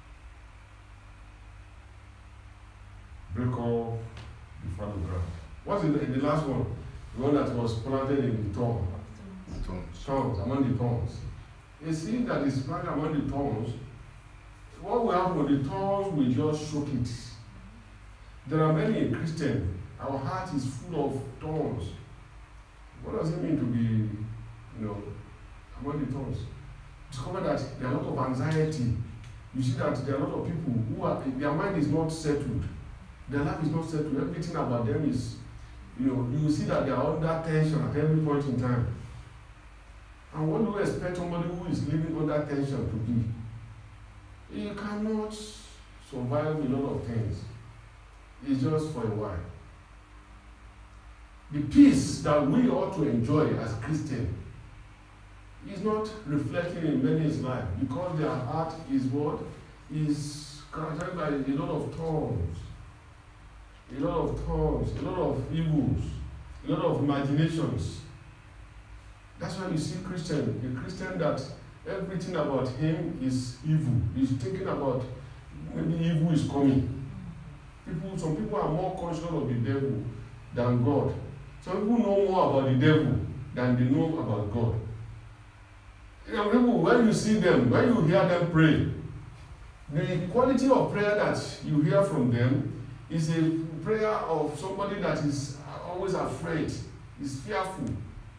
Break off the fallow ground. What's in the, in the last one? The one that was planted in the thorn. Thorns, among the thorns. A seed that is planted among the thorns, what will happen when the thorns will just choke it? There are many in Christian. Our heart is full of thorns. What does it mean to be, you know, among the thorns? Discover that there are a lot of anxiety. You see that there are a lot of people who are, their mind is not settled. Their life is not settled. Everything about them is, you know, you see that they are under tension at every point in time. And what do you expect somebody who is living under tension to be? You cannot survive a lot of things. It's just for a while. The peace that we ought to enjoy as Christians is not reflecting in many's life because their heart is what? Is characterized by a lot of thorns, a lot of thorns, a lot of evils, a lot of imaginations. That's why you see Christian, a Christian that everything about him is evil. He's thinking about maybe evil is coming. People, some people are more conscious of the devil than God. Some people know more about the devil than they know about God. You know, people, when you see them, when you hear them pray, the quality of prayer that you hear from them is a prayer of somebody that is always afraid, is fearful.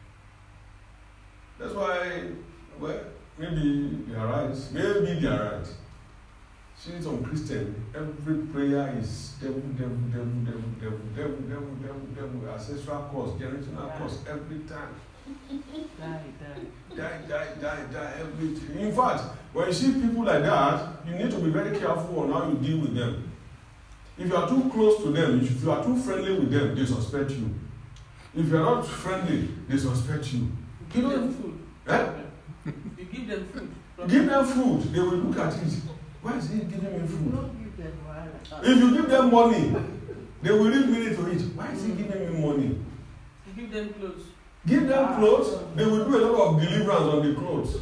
That's why, well, maybe they are right. Maybe they are right. See, some Christian, every prayer is devil, devil, devil, devil, devil, devil, devil, devil, devil, ancestral cause, generational cause, every time. Die, die. Die, die, die, die, everything. In fact, when you see people like that, you need to be very careful on how you deal with them. If you are too close to them, if you are too friendly with them, they suspect you. If you are not friendly, they suspect you. Give You know, them food. eh? You give them food. Give them food, they will look at it. Why is he giving me food? Don't give them wahala. If you give them money, they will leave me to eat. Why is he giving me money? You give them clothes. Give them clothes, they will do a lot of deliverance on the clothes.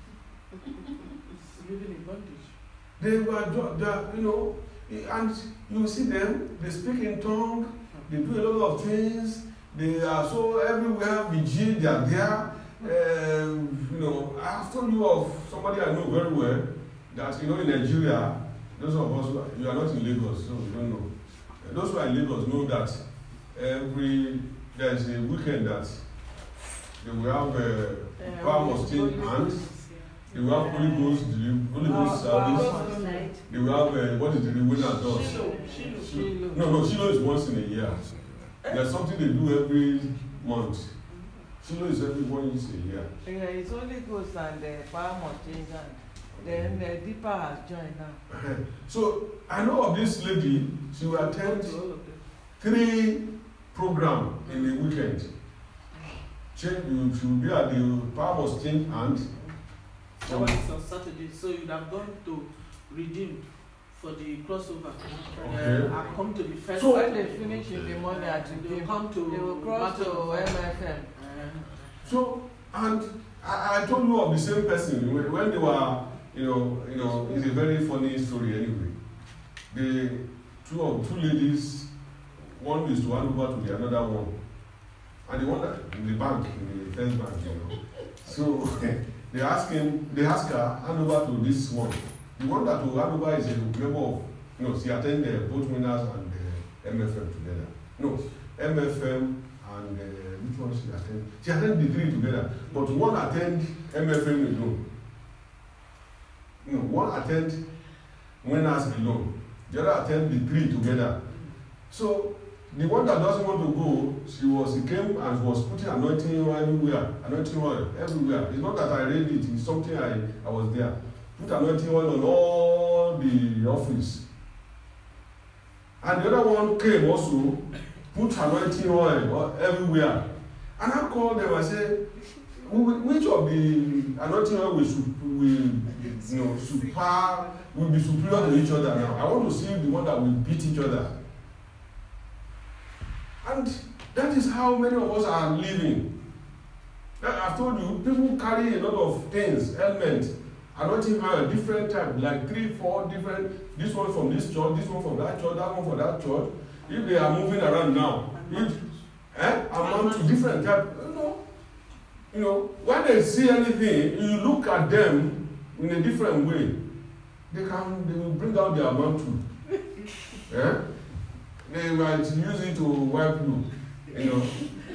Living in bondage. They were, they are, you know, and you see them, they speak in tongue, they do a lot of things, they are so everywhere, vigil, they are there. Uh, you know, I have told you of somebody I know very well, that, you know, in Nigeria, those of us, who are, you are not in Lagos, so you don't know. Those who are in Lagos know that every, there is a weekend that they will have a uh, power must change hands. They will have Holy Ghost, Holy Ghost service. They will have uh, what is the winner does? Shiloh. Shiloh. No, no, Shiloh is once in a year. There's something they do every month. Shiloh is every once a year. Yeah, it's Holy Ghost and the power must change hands. Then the Deeper has joined now. So I know of this lady. She will attend three programs in a weekend. She will be at the power must change hands. That was on Saturday, so you'd have gone to Redeemed for the crossover. Okay. Uh, I come to the first. So- When they finish in the morning at they the will game, come to. they will cross to Martin. M F M. Uh, So, and I, I told you of the same person when, when they were, you know, you know, it's a very funny story anyway. The two of two ladies, one is to hand over to the another one, and the one that in the bank, in the first bank, you know. So they ask him, they ask her hand over to this one. The one that will hand over is a member of, you know, she attended both Winners and uh, M F M together. No, M F M and uh, which one she attend? She attend the three together, but one attend M F M alone. You know, one attend Winners alone. The other attend the three together. So the one that doesn't want to go, she was, she came and was putting anointing oil everywhere, anointing oil everywhere. It's not that I read it; it's something I I was there. Put anointing oil on all the office. And the other one came also, put anointing oil everywhere. And I called them and said, which of the anointing oil will, will, you know, super, will be superior to each other now? I want to see the one that will beat each other. And that is how many of us are living. I've told you, people carry a lot of things, elements, anointing oil, different types, like three, four different, this one from this church, this one from that church, that one from that church. If they are moving around now, if, eh, among to different types, you know, you know, when they see anything, you look at them in a different way. They can, they will bring out their mantle. Eh? They might use it to wipe you, you know.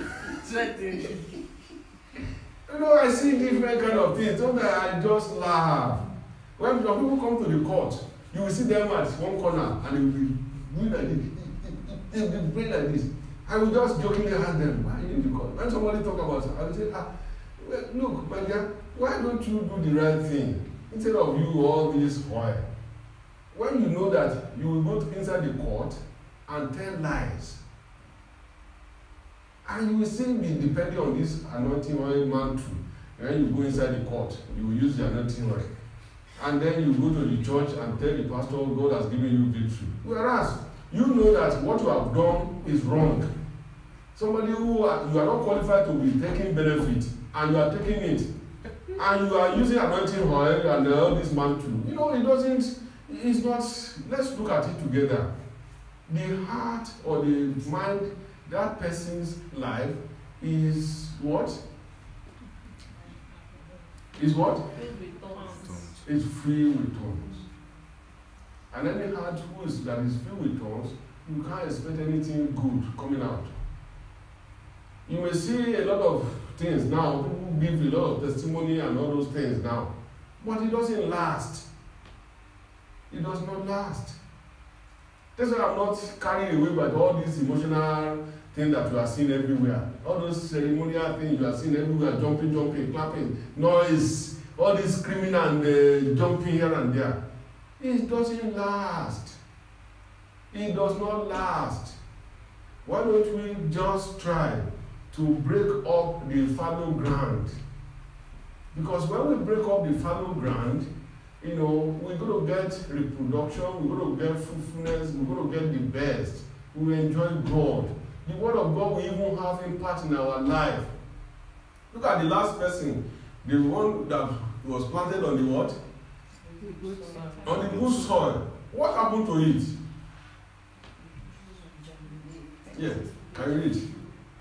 You know, I see different kind of things. Sometimes I just laugh. When people come to the court, you will see them at one corner and they will be doing like this. They will be praying like this. I will just jokingly ask them, why are you in the court? When somebody talk about it, I will say, ah, well, look, my dear, why don't you do the right thing? Instead of you all this while. When you know that you will go inside the court and tell lies, and you will still be depending on this anointing oil mantle. When you go inside the court, you will use the anointing oil. And then you go to the church and tell the pastor, God has given you victory. Whereas, you know that what you have done is wrong. Somebody who are, you are not qualified to be taking benefit, and you are taking it. And you are using anointing oil and all this mantle. You know, it doesn't, it's not, let's look at it together. The heart or the mind, that person's life is what? Is what? It's filled with tongues. And any heart who is, that is filled with tongues, you can't expect anything good coming out. You may see a lot of things now, people give a lot of testimony and all those things now, but it doesn't last. It does not last. That's why I'm not carried away by all these emotional things that you are seeing everywhere. All those ceremonial things you are seeing everywhere, jumping, jumping, clapping, noise, all this screaming and uh, jumping here and there. It doesn't last. It does not last. Why don't we just try to break up the fallow ground? Because when we break up the fallow ground, you know, we're going to get reproduction, we're going to get fruitfulness, we're going to get the best. We will enjoy God. The word of God will even have impact in our life. Look at the last person, the one that was planted on the what? On the good soil. What happened to it? Yeah, can you read? It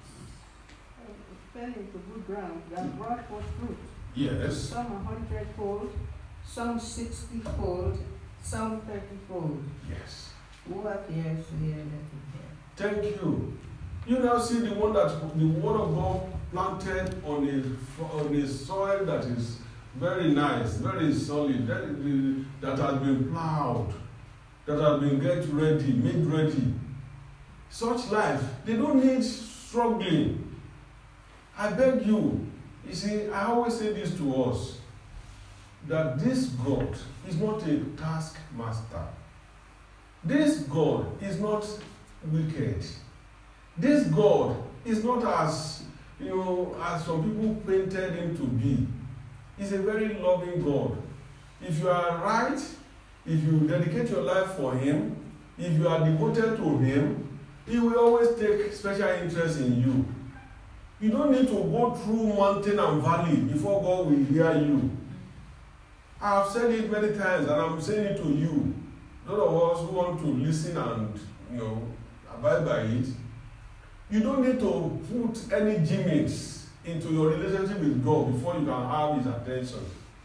fell into good ground that brought forth fruit. Yes. Some a hundredfold, some sixtyfold, some thirtyfold. Yes. Who have ears to hear, let him hear. Thank you. You now see the one that the word of God planted on a on a soil that is very nice, very solid, very, that has been plowed, that has been get ready, made ready. Such life, they don't need struggling. I beg you. You see, I always say this to us, that this God is not a taskmaster. This God is not wicked. This God is not as, you know, as some people painted him to be. He's a very loving God. If you are right, if you dedicate your life for Him, if you are devoted to Him, He will always take special interest in you. You don't need to go through mountain and valley before God will hear you. I have said it many times, and I'm saying it to you. Those of us who want to listen and, you know, abide by it, you don't need to put any gimmicks into your relationship with God before you can have His attention.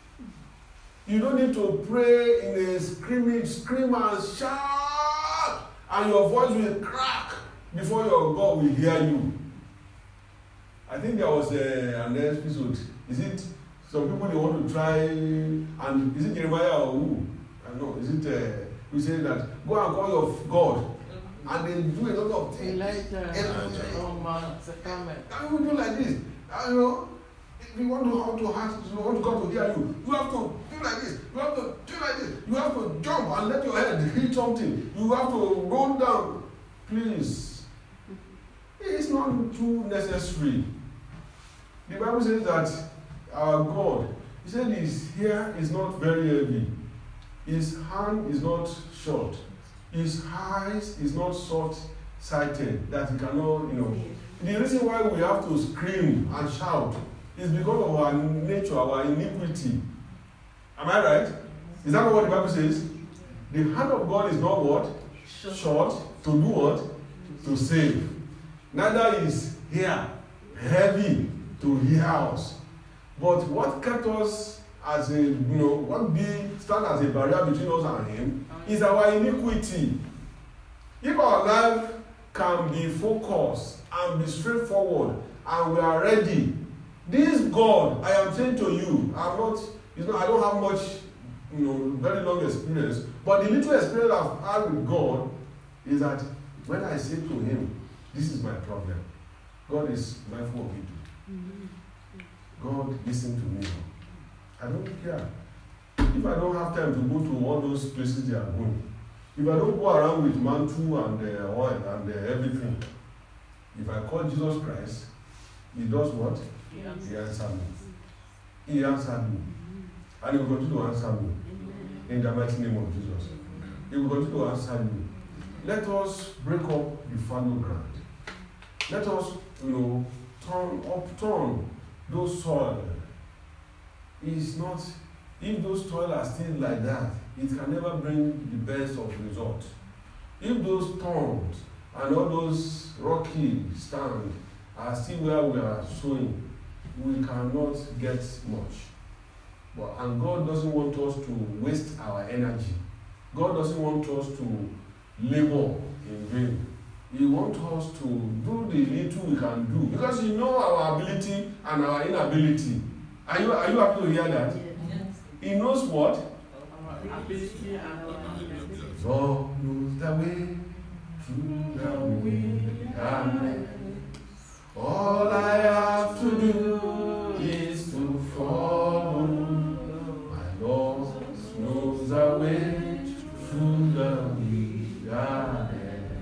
You don't need to pray in a screaming, scream and shout, and your voice will crack before your God will hear you. I think there was a, an episode. Is it some people they want to try, and is it Jeremiah or who? I know. Is it uh, who said that go and call your God, and they do a lot of things. Elijah, Elijah. oh man, Second. And we do like this. And, you know, if you want to how to ask, you want God to hear you, you have to do like this. You have to do like this. You have to jump and let your head hit something. You have to roll down. Please. It's not too necessary. The Bible says that our God, He said His hair is not very heavy. His hand is not short. His eyes is not short-sighted that He cannot, you know. The reason why we have to scream and shout is because of our nature, our iniquity. Am I right? Is that not what the Bible says? The hand of God is not what? Short. To do what? To save. Neither is hair heavy to hear us. But what kept us as a, you know, what be stand as a barrier between us and Him is our iniquity. If our life can be focused and be straightforward and we are ready, this God, I am saying to you, I'm not, you know, I don't have much, you know, very long experience, but the little experience I've had with God is that when I say to Him, this is my problem, God is mindful of it. God, listen to me. I don't care. If I don't have time to go to all those places they are going, if I don't go around with mantle and uh, oil and uh, everything, if I call Jesus Christ, He does what? He answers me. He answered me. And He will continue to answer me. In the mighty name of Jesus. He will continue to answer me. Let us break up the fallow ground. Let us, you know, turn upturn those soil. It's not, if those soil are still like that, it can never bring the best of results. If those thorns and all those rocky stands are still where we are sowing, we cannot get much. But, and God doesn't want us to waste our energy. God doesn't want us to labor in vain. He wants us to do the little we can do. Because He knows our ability and our inability. Are you, are you happy to hear that? Yes. He knows what? Our ability and our inability. God knows the way through the wilderness. All I have to do is to follow. My Lord knows the way through the wilderness.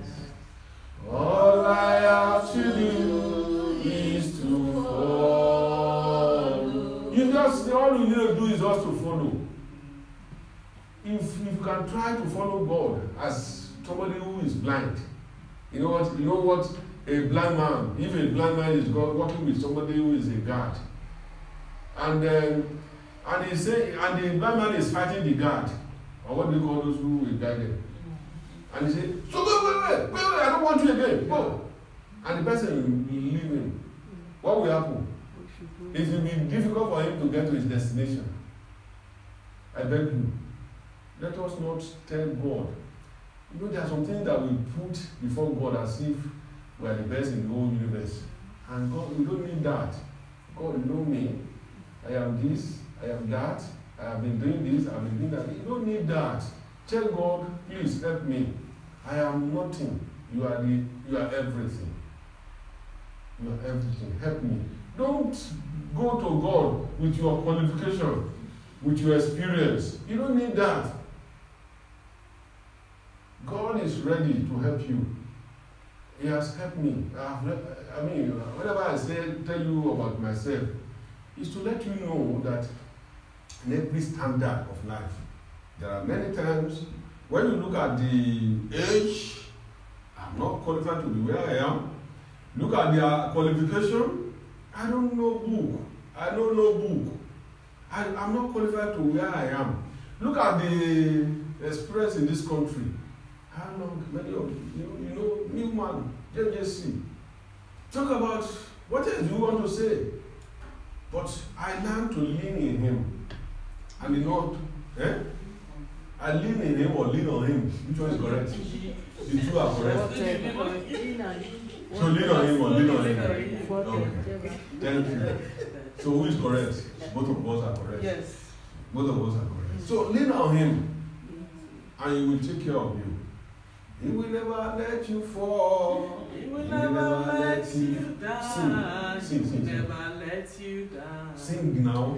All I have to do is to follow. You just, all you need to do is just to follow. If, if you can try to follow God as somebody who is blind, you know what? You know what? A blind man, if a blind man is working with somebody who is a guard, and then and he say, and the blind man is fighting the guard, or what do you call those who will guide them? And he say, so wait, wait, wait, wait, wait, I don't want you again. Go. And the person will leave him. What will happen? It will be difficult for him to get to his destination. I beg you, let us not tell God. You know, there are some things that we put before God as if we are the best in the whole universe. And God, we don't need that. God, you know me. I am this, I am that, I have been doing this, I have been doing that. You don't need that. Tell God, please help me. I am nothing. You are the, you are everything. You are everything. Help me. Don't go to God with your qualification, with your experience. You don't need that. God is ready to help you. He has helped me. I mean, whenever I say tell you about myself, is to let you know that in every standard of life, There are many times when you look at the age, I'm not qualified to be where I am. Look at their qualification. I don't know book. I don't know book. I, I'm not qualified to where I am. Look at the experience in this country. How long, many of you, you know, Newman, J J C. Talk about what else do you want to say? But I learned to lean in him. And you know, eh? I lean in him or lean on him. Which one is correct? The two are correct. So lean on him or lean on him. Okay. Thank you. So who is correct? Both of us are correct. Yes. Both of us are correct. So lean on him, and he will take care of you. He will never let you fall. He will never let you down. Sing, sing, sing. He will never let you down. Sing now.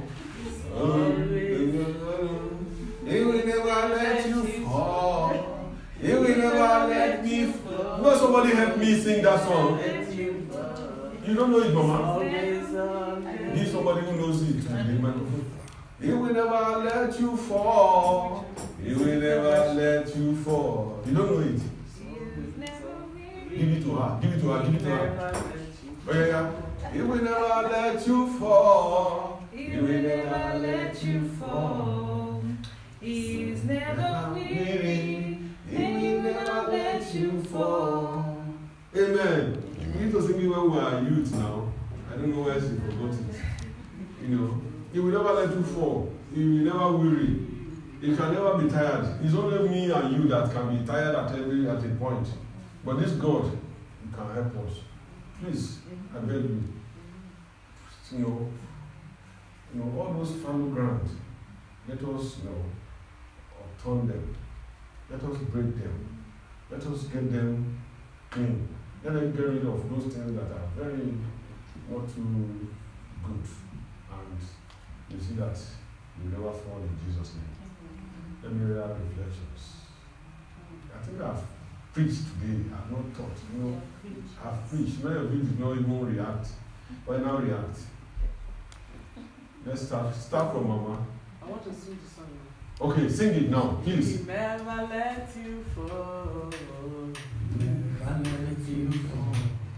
He will never let you fall. He will never let me fall. Will somebody help me sing that song? You don't know it, Mama? Give somebody who knows it to the microphone. He will never let you fall. He will never let you fall. You don't know it? Give it to her. Give it to her. Give it to her. Oh, yeah, yeah. He will never let you fall. He will never let you fall. He is never weary. He will never let you fall. Amen. We need to sing it when we are youth now. I don't know where she forgot it. You know, he will never let you fall. He will never weary. He can never be tired. It's only me and you that can be tired at every at a point. But this God, He can help us. Please, I beg you. You know, you know, all those fallow ground, let us, you know, upturn them. Let us break them. Let us get them clean. Let us get rid of those things that are very not too good. And you see that you never fall in Jesus' name. Let me read out reflections. I think I've preached today. I've not taught. You know, I've preached. Many of you did not even react. But now react. Let's start. Start from Mama. I want to sing the song. Okay, sing it now, please. He never let you fall. Never let you fall.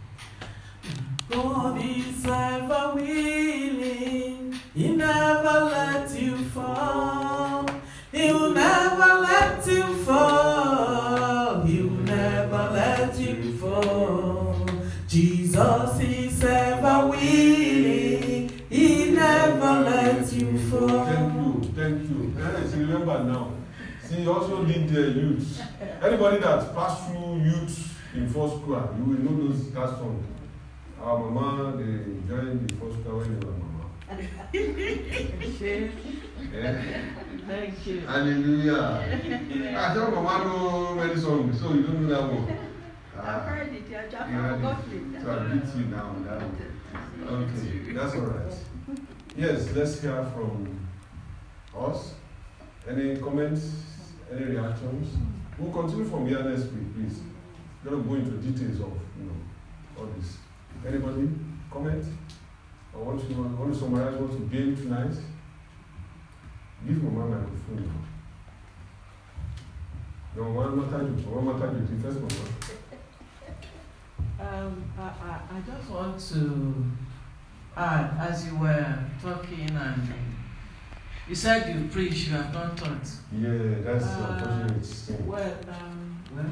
God is ever willing. He never let you fall. He will never let you fall. He will never let you fall. Jesus is ever willing. He never let you fall. Thank you, thank you. Yes, remember now. See, you also did the youth. Anybody that passed through youth in first school, you will know those that song. Our mama, they joined the first school when they were mama. Yeah. Thank you. Hallelujah. I tell mama know many songs, so you don't know that one. I've Ah, heard it, I just you heard forgot it. it. So I beat you now on that one. Okay, that's all right. Yes, let's hear from us. Any comments? Any reactions? We'll continue from here next week, please. We're going to go into details of, you know, all this. Anybody? Comment? Or want to, want to summarize what we gained tonight? Give Mama a microphone now. No, one more time. One more time. You first, Mama. Um, I, I, I just want to add, as you were talking and you said you preach, you have not taught. Yeah, that's the Uh, unfortunate thing. Well, um, well,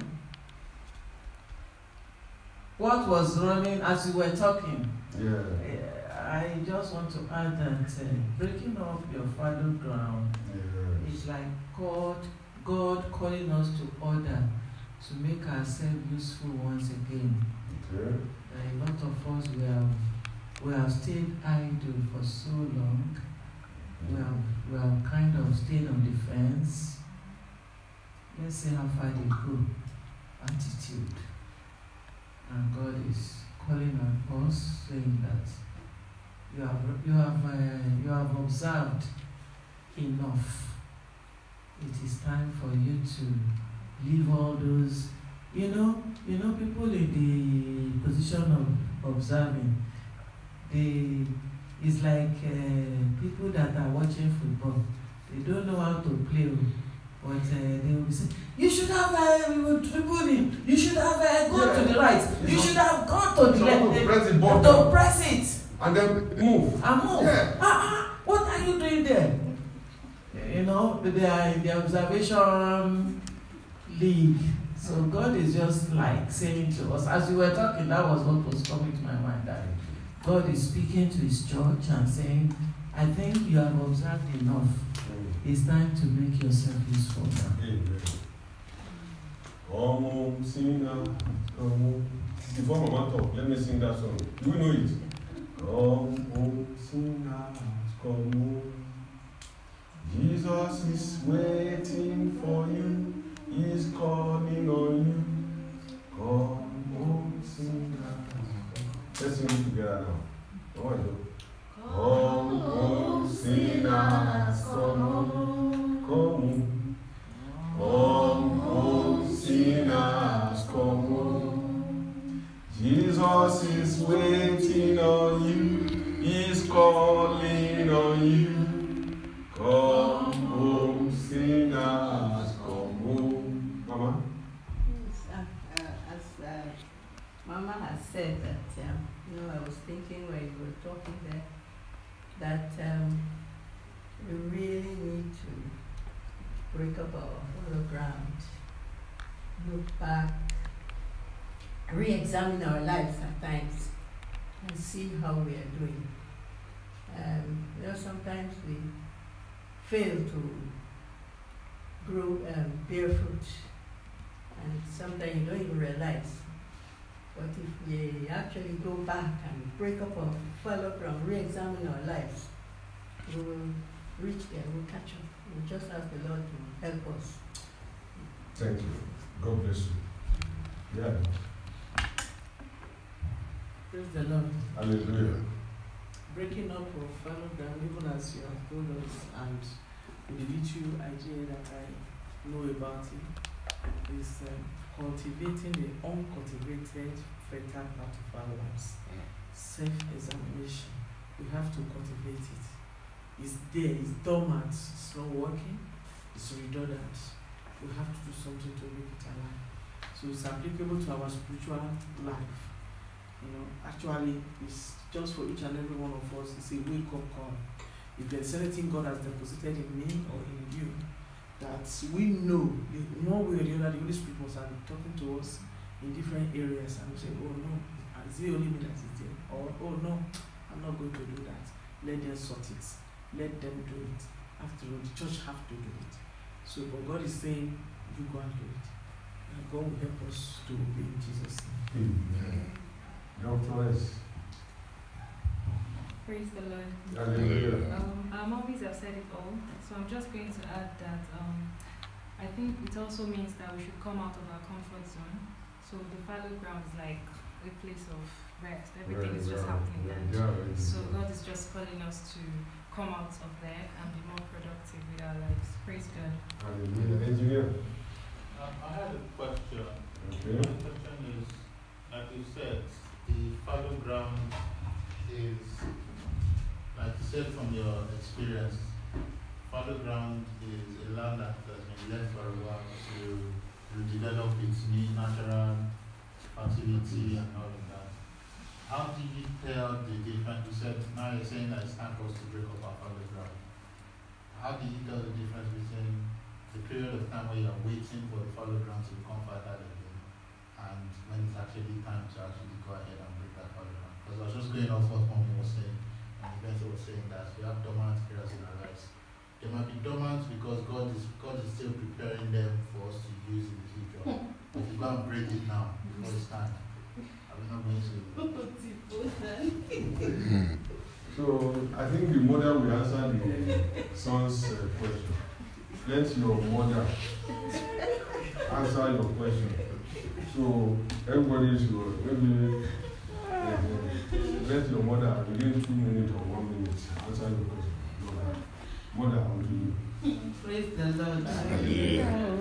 what was running as you were talking, Yeah. uh, I just want to add that uh, breaking off your fallow ground Yeah. is like God, God calling us to order to make ourselves useful once again. Okay. A lot of us, we have, we have stayed idle for so long. We have, we have kind of stayed on the fence. Let's see how far they go. Attitude. And God is calling on us, saying that you have, you have, uh, you have observed enough. It is time for you to leave all those. You know, you know, people in the position of observing, they, it's like uh, people that are watching football. They don't know how to play, But uh, they will be saying, you should have uh, we will dribble him. You should have uh, gone yeah. to the right. You should have gone to the left. To press the button. To press it. And then move. And move. Yeah. Ah, ah, what are you doing there? You know, they are in the observation league. So God is just like saying to us, as we were talking, that was what was coming to my mind, that God is speaking to his church and saying, I think you have observed enough. It's time to make yourself useful now. Amen. Come home, sinner, come home. Before Mama talk, let me sing that song. Do you know it? Come home, sinners, come home. Jesus is waiting for you. He's calling on you. Come home, sinners. Let's sing it together now. Oh, I do. Come home, sinners, come home, come home. Come home, sinners, come home. Jesus is waiting on you. He's calling on you. Come home, sinners, come home. Mama? Yes, uh, uh, as uh, Mama has said that, um, you know, I was thinking when you were talking there, that um, we really need to break up our hollow ground, look back, re-examine our lives at times, and see how we are doing. Um, you know, sometimes we fail to grow, um, bear fruit, and sometimes you don't even realize. But if we actually go back and break up our follow ground, re-examine our lives, we will reach there, we'll catch up. We'll just ask the Lord to help us. Thank you. God bless you. Yeah. Praise the Lord. Hallelujah. Breaking up of follow ground, even as you have told us, and the little idea that I know about it, is um, cultivating the uncultivated fertile part of our lives. Self-examination. We have to cultivate it. It's there, it's dormant, it's not working, it's redundant. We have to do something to make it alive. So it's applicable to our spiritual life. You know, actually, it's just for each and every one of us. It's a wake-up call. If there's anything God has deposited in me or in you, that we know, in one way or the other, the Holy Spirit must have been talking to us in different areas, and we say, oh no, is it only me that is there? Or, oh no, I'm not going to do that. Let them sort it. Let them do it. After all, the church have to do it. So, but God is saying, you go and do it. And God will help us to obey in Jesus' name. Amen. Doctor S. Praise the Lord. Hallelujah. Um, our mommies have said it all, so I'm just going to add that um, I think it also means that we should come out of our comfort zone. So the fallow ground is like a place of rest. Everything Right, is just yeah, happening yeah, there. yeah, So yeah. God is just calling us to come out of there and be more productive with our lives. Praise God. Hallelujah. Engineer. Um, I had a question. Okay. My question is, like you said, the fallow ground is, like you said from your experience, fallow ground is a land that has been left for a while to redevelop its new natural fertility and all of that. How do you tell the difference? You said now you're saying that it's time for us to break up our fallow ground. How do you tell the difference between the period of time where you're waiting for the fallow ground to become fertile again and when it's actually time to actually go ahead and break that fallow ground? Because I was just going off what Mommy was saying, and Benson was saying that we have dormant areas in our lives. They might be dormant because God is God is still preparing them for us to use in the future. But if you go and break it now before it's time, are we not going to? So I think the mother will answer the son's uh, question. Let your mother answer your question. So everybody should maybe uh, let your mother within two minutes or one minute answer your question. Mother, how do you? Praise the Lord. Hallelujah.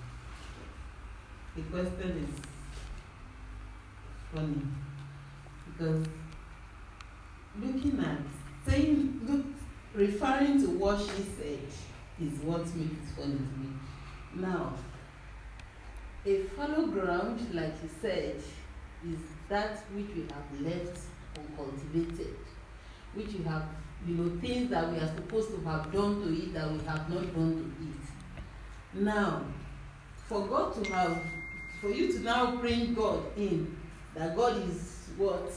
The question is funny because looking at saying, look, referring to what she said is what makes it funny to me. Now, a fallow ground, like he said, is that which we have left uncultivated, which we have, you know, things that we are supposed to have done to it that we have not done to it. Now, for God to have, for you to now bring God in, that God is what?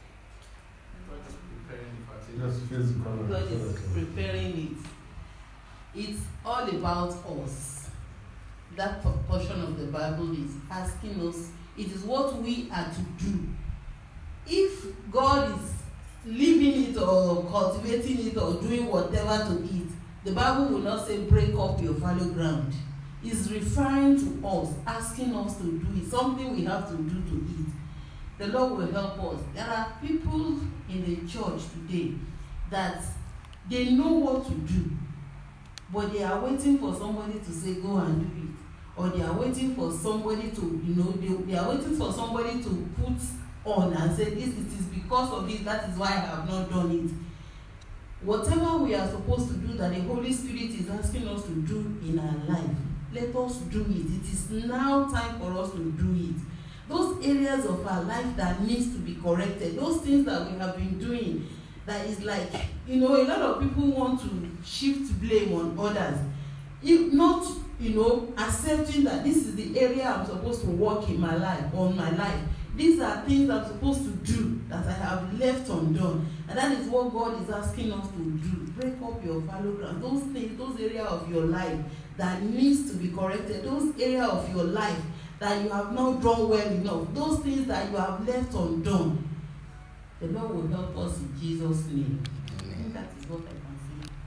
Just physical. God is preparing it. It's all about us. That portion of the Bible is asking us, it is what we are to do. If God is living it or cultivating it or doing whatever to it, the Bible will not say break up your fallow ground. It's referring to us, asking us to do it, something we have to do to it. The Lord will help us. There are people in the church today that they know what to do, but they are waiting for somebody to say go and do it, or they are waiting for somebody to, you know, they, they are waiting for somebody to put on and say this, it is because of this, that is why I have not done it. Whatever we are supposed to do that the Holy Spirit is asking us to do in our life, let us do it. It is now time for us to do it. Those areas of our life that needs to be corrected, those things that we have been doing, that is like, you know, a lot of people want to shift blame on others. If not, you know, accepting that this is the area I'm supposed to work in my life, on my life. These are things I'm supposed to do that I have left undone. And that is what God is asking us to do. Break up your fallow ground. Those things, those areas of your life that needs to be corrected, those areas of your life that you have not done well enough, those things that you have left undone. The Lord will help us in Jesus' name. I think that is what I can say.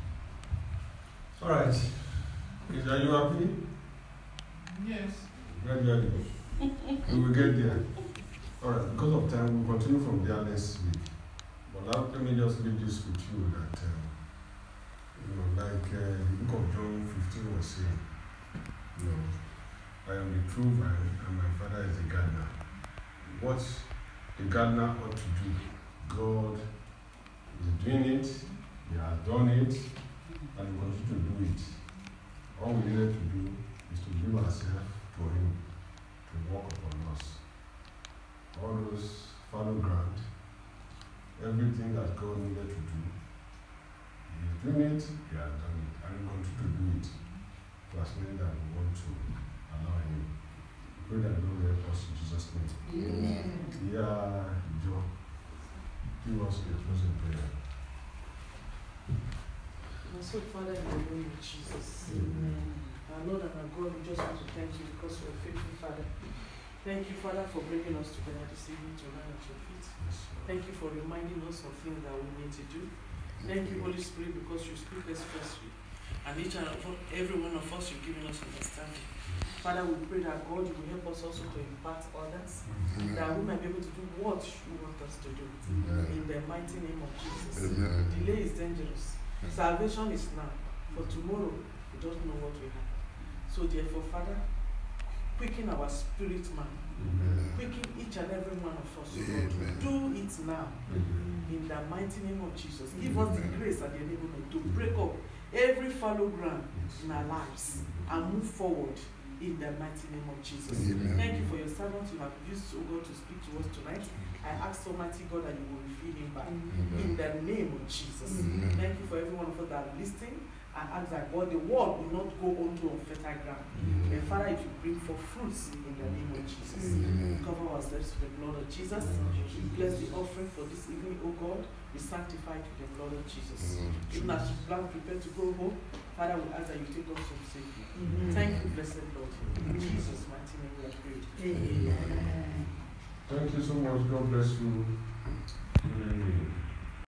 All right. Is, are you happy? Yes. Gradually. We will get there. All right. Because of time, we'll continue from there next week. But now, let me just leave this with you that, um, you know, like uh, the book of John fifteen was saying, you know, I am the true vine, and my Father is the gardener. What the gardener ought to do, God is doing it, He has done it, and He wants to do it. All we needed to do is to give ourselves to Him, to walk upon us. All those fallow ground, everything that God needed to do, He is doing it, He has done it, and He wants to do it to as many that we want to allow Him. Pray that God will help us in Jesus' name. Amen. Yeah, Joe, give us a closing prayer. And so, Father, in the name of Jesus, Amen. our Lord and our God, we just want to thank you because you're a faithful Father. Thank you, Father, for bringing us together this evening to learn at your feet. Yes, Lord. Thank you for reminding us of things that we need to do. Thank you, Holy Spirit, because you speak expressly. And each and every one of us, you've given us understanding. Father, we pray that God will help us also to impart others, Amen. that we might be able to do what you want us to do. Amen. In the mighty name of Jesus. Amen. Delay is dangerous. Salvation is now. For tomorrow, we don't know what will happen. So therefore, Father, quicken our spirit man. Amen. Quicken each and every one of us. Amen. Do it now. Amen. In the mighty name of Jesus. Give us the Amen. grace and the enablement to break up every fallow ground in our lives and move forward in the mighty name of Jesus. Amen. Thank you for your servant you have used, oh God, to speak to us tonight. I ask Almighty God that you will refill him back in the name of Jesus. Amen. Thank you for every one of us that are listening. I ask that God, the word will not go onto unfertile ground. Amen. And Father, if you bring forth fruits in the name of Jesus. Amen. Cover ourselves with the blood of Jesus. We bless the offering for this evening, oh God. We sanctify it with the blood of Jesus. Even as you plan prepare to go home, Father, we ask that you take us home safely. Amen. Thank you, blessed Lord. In Jesus' mighty name we are prayed. Amen. Thank you so much. God bless you. Amen.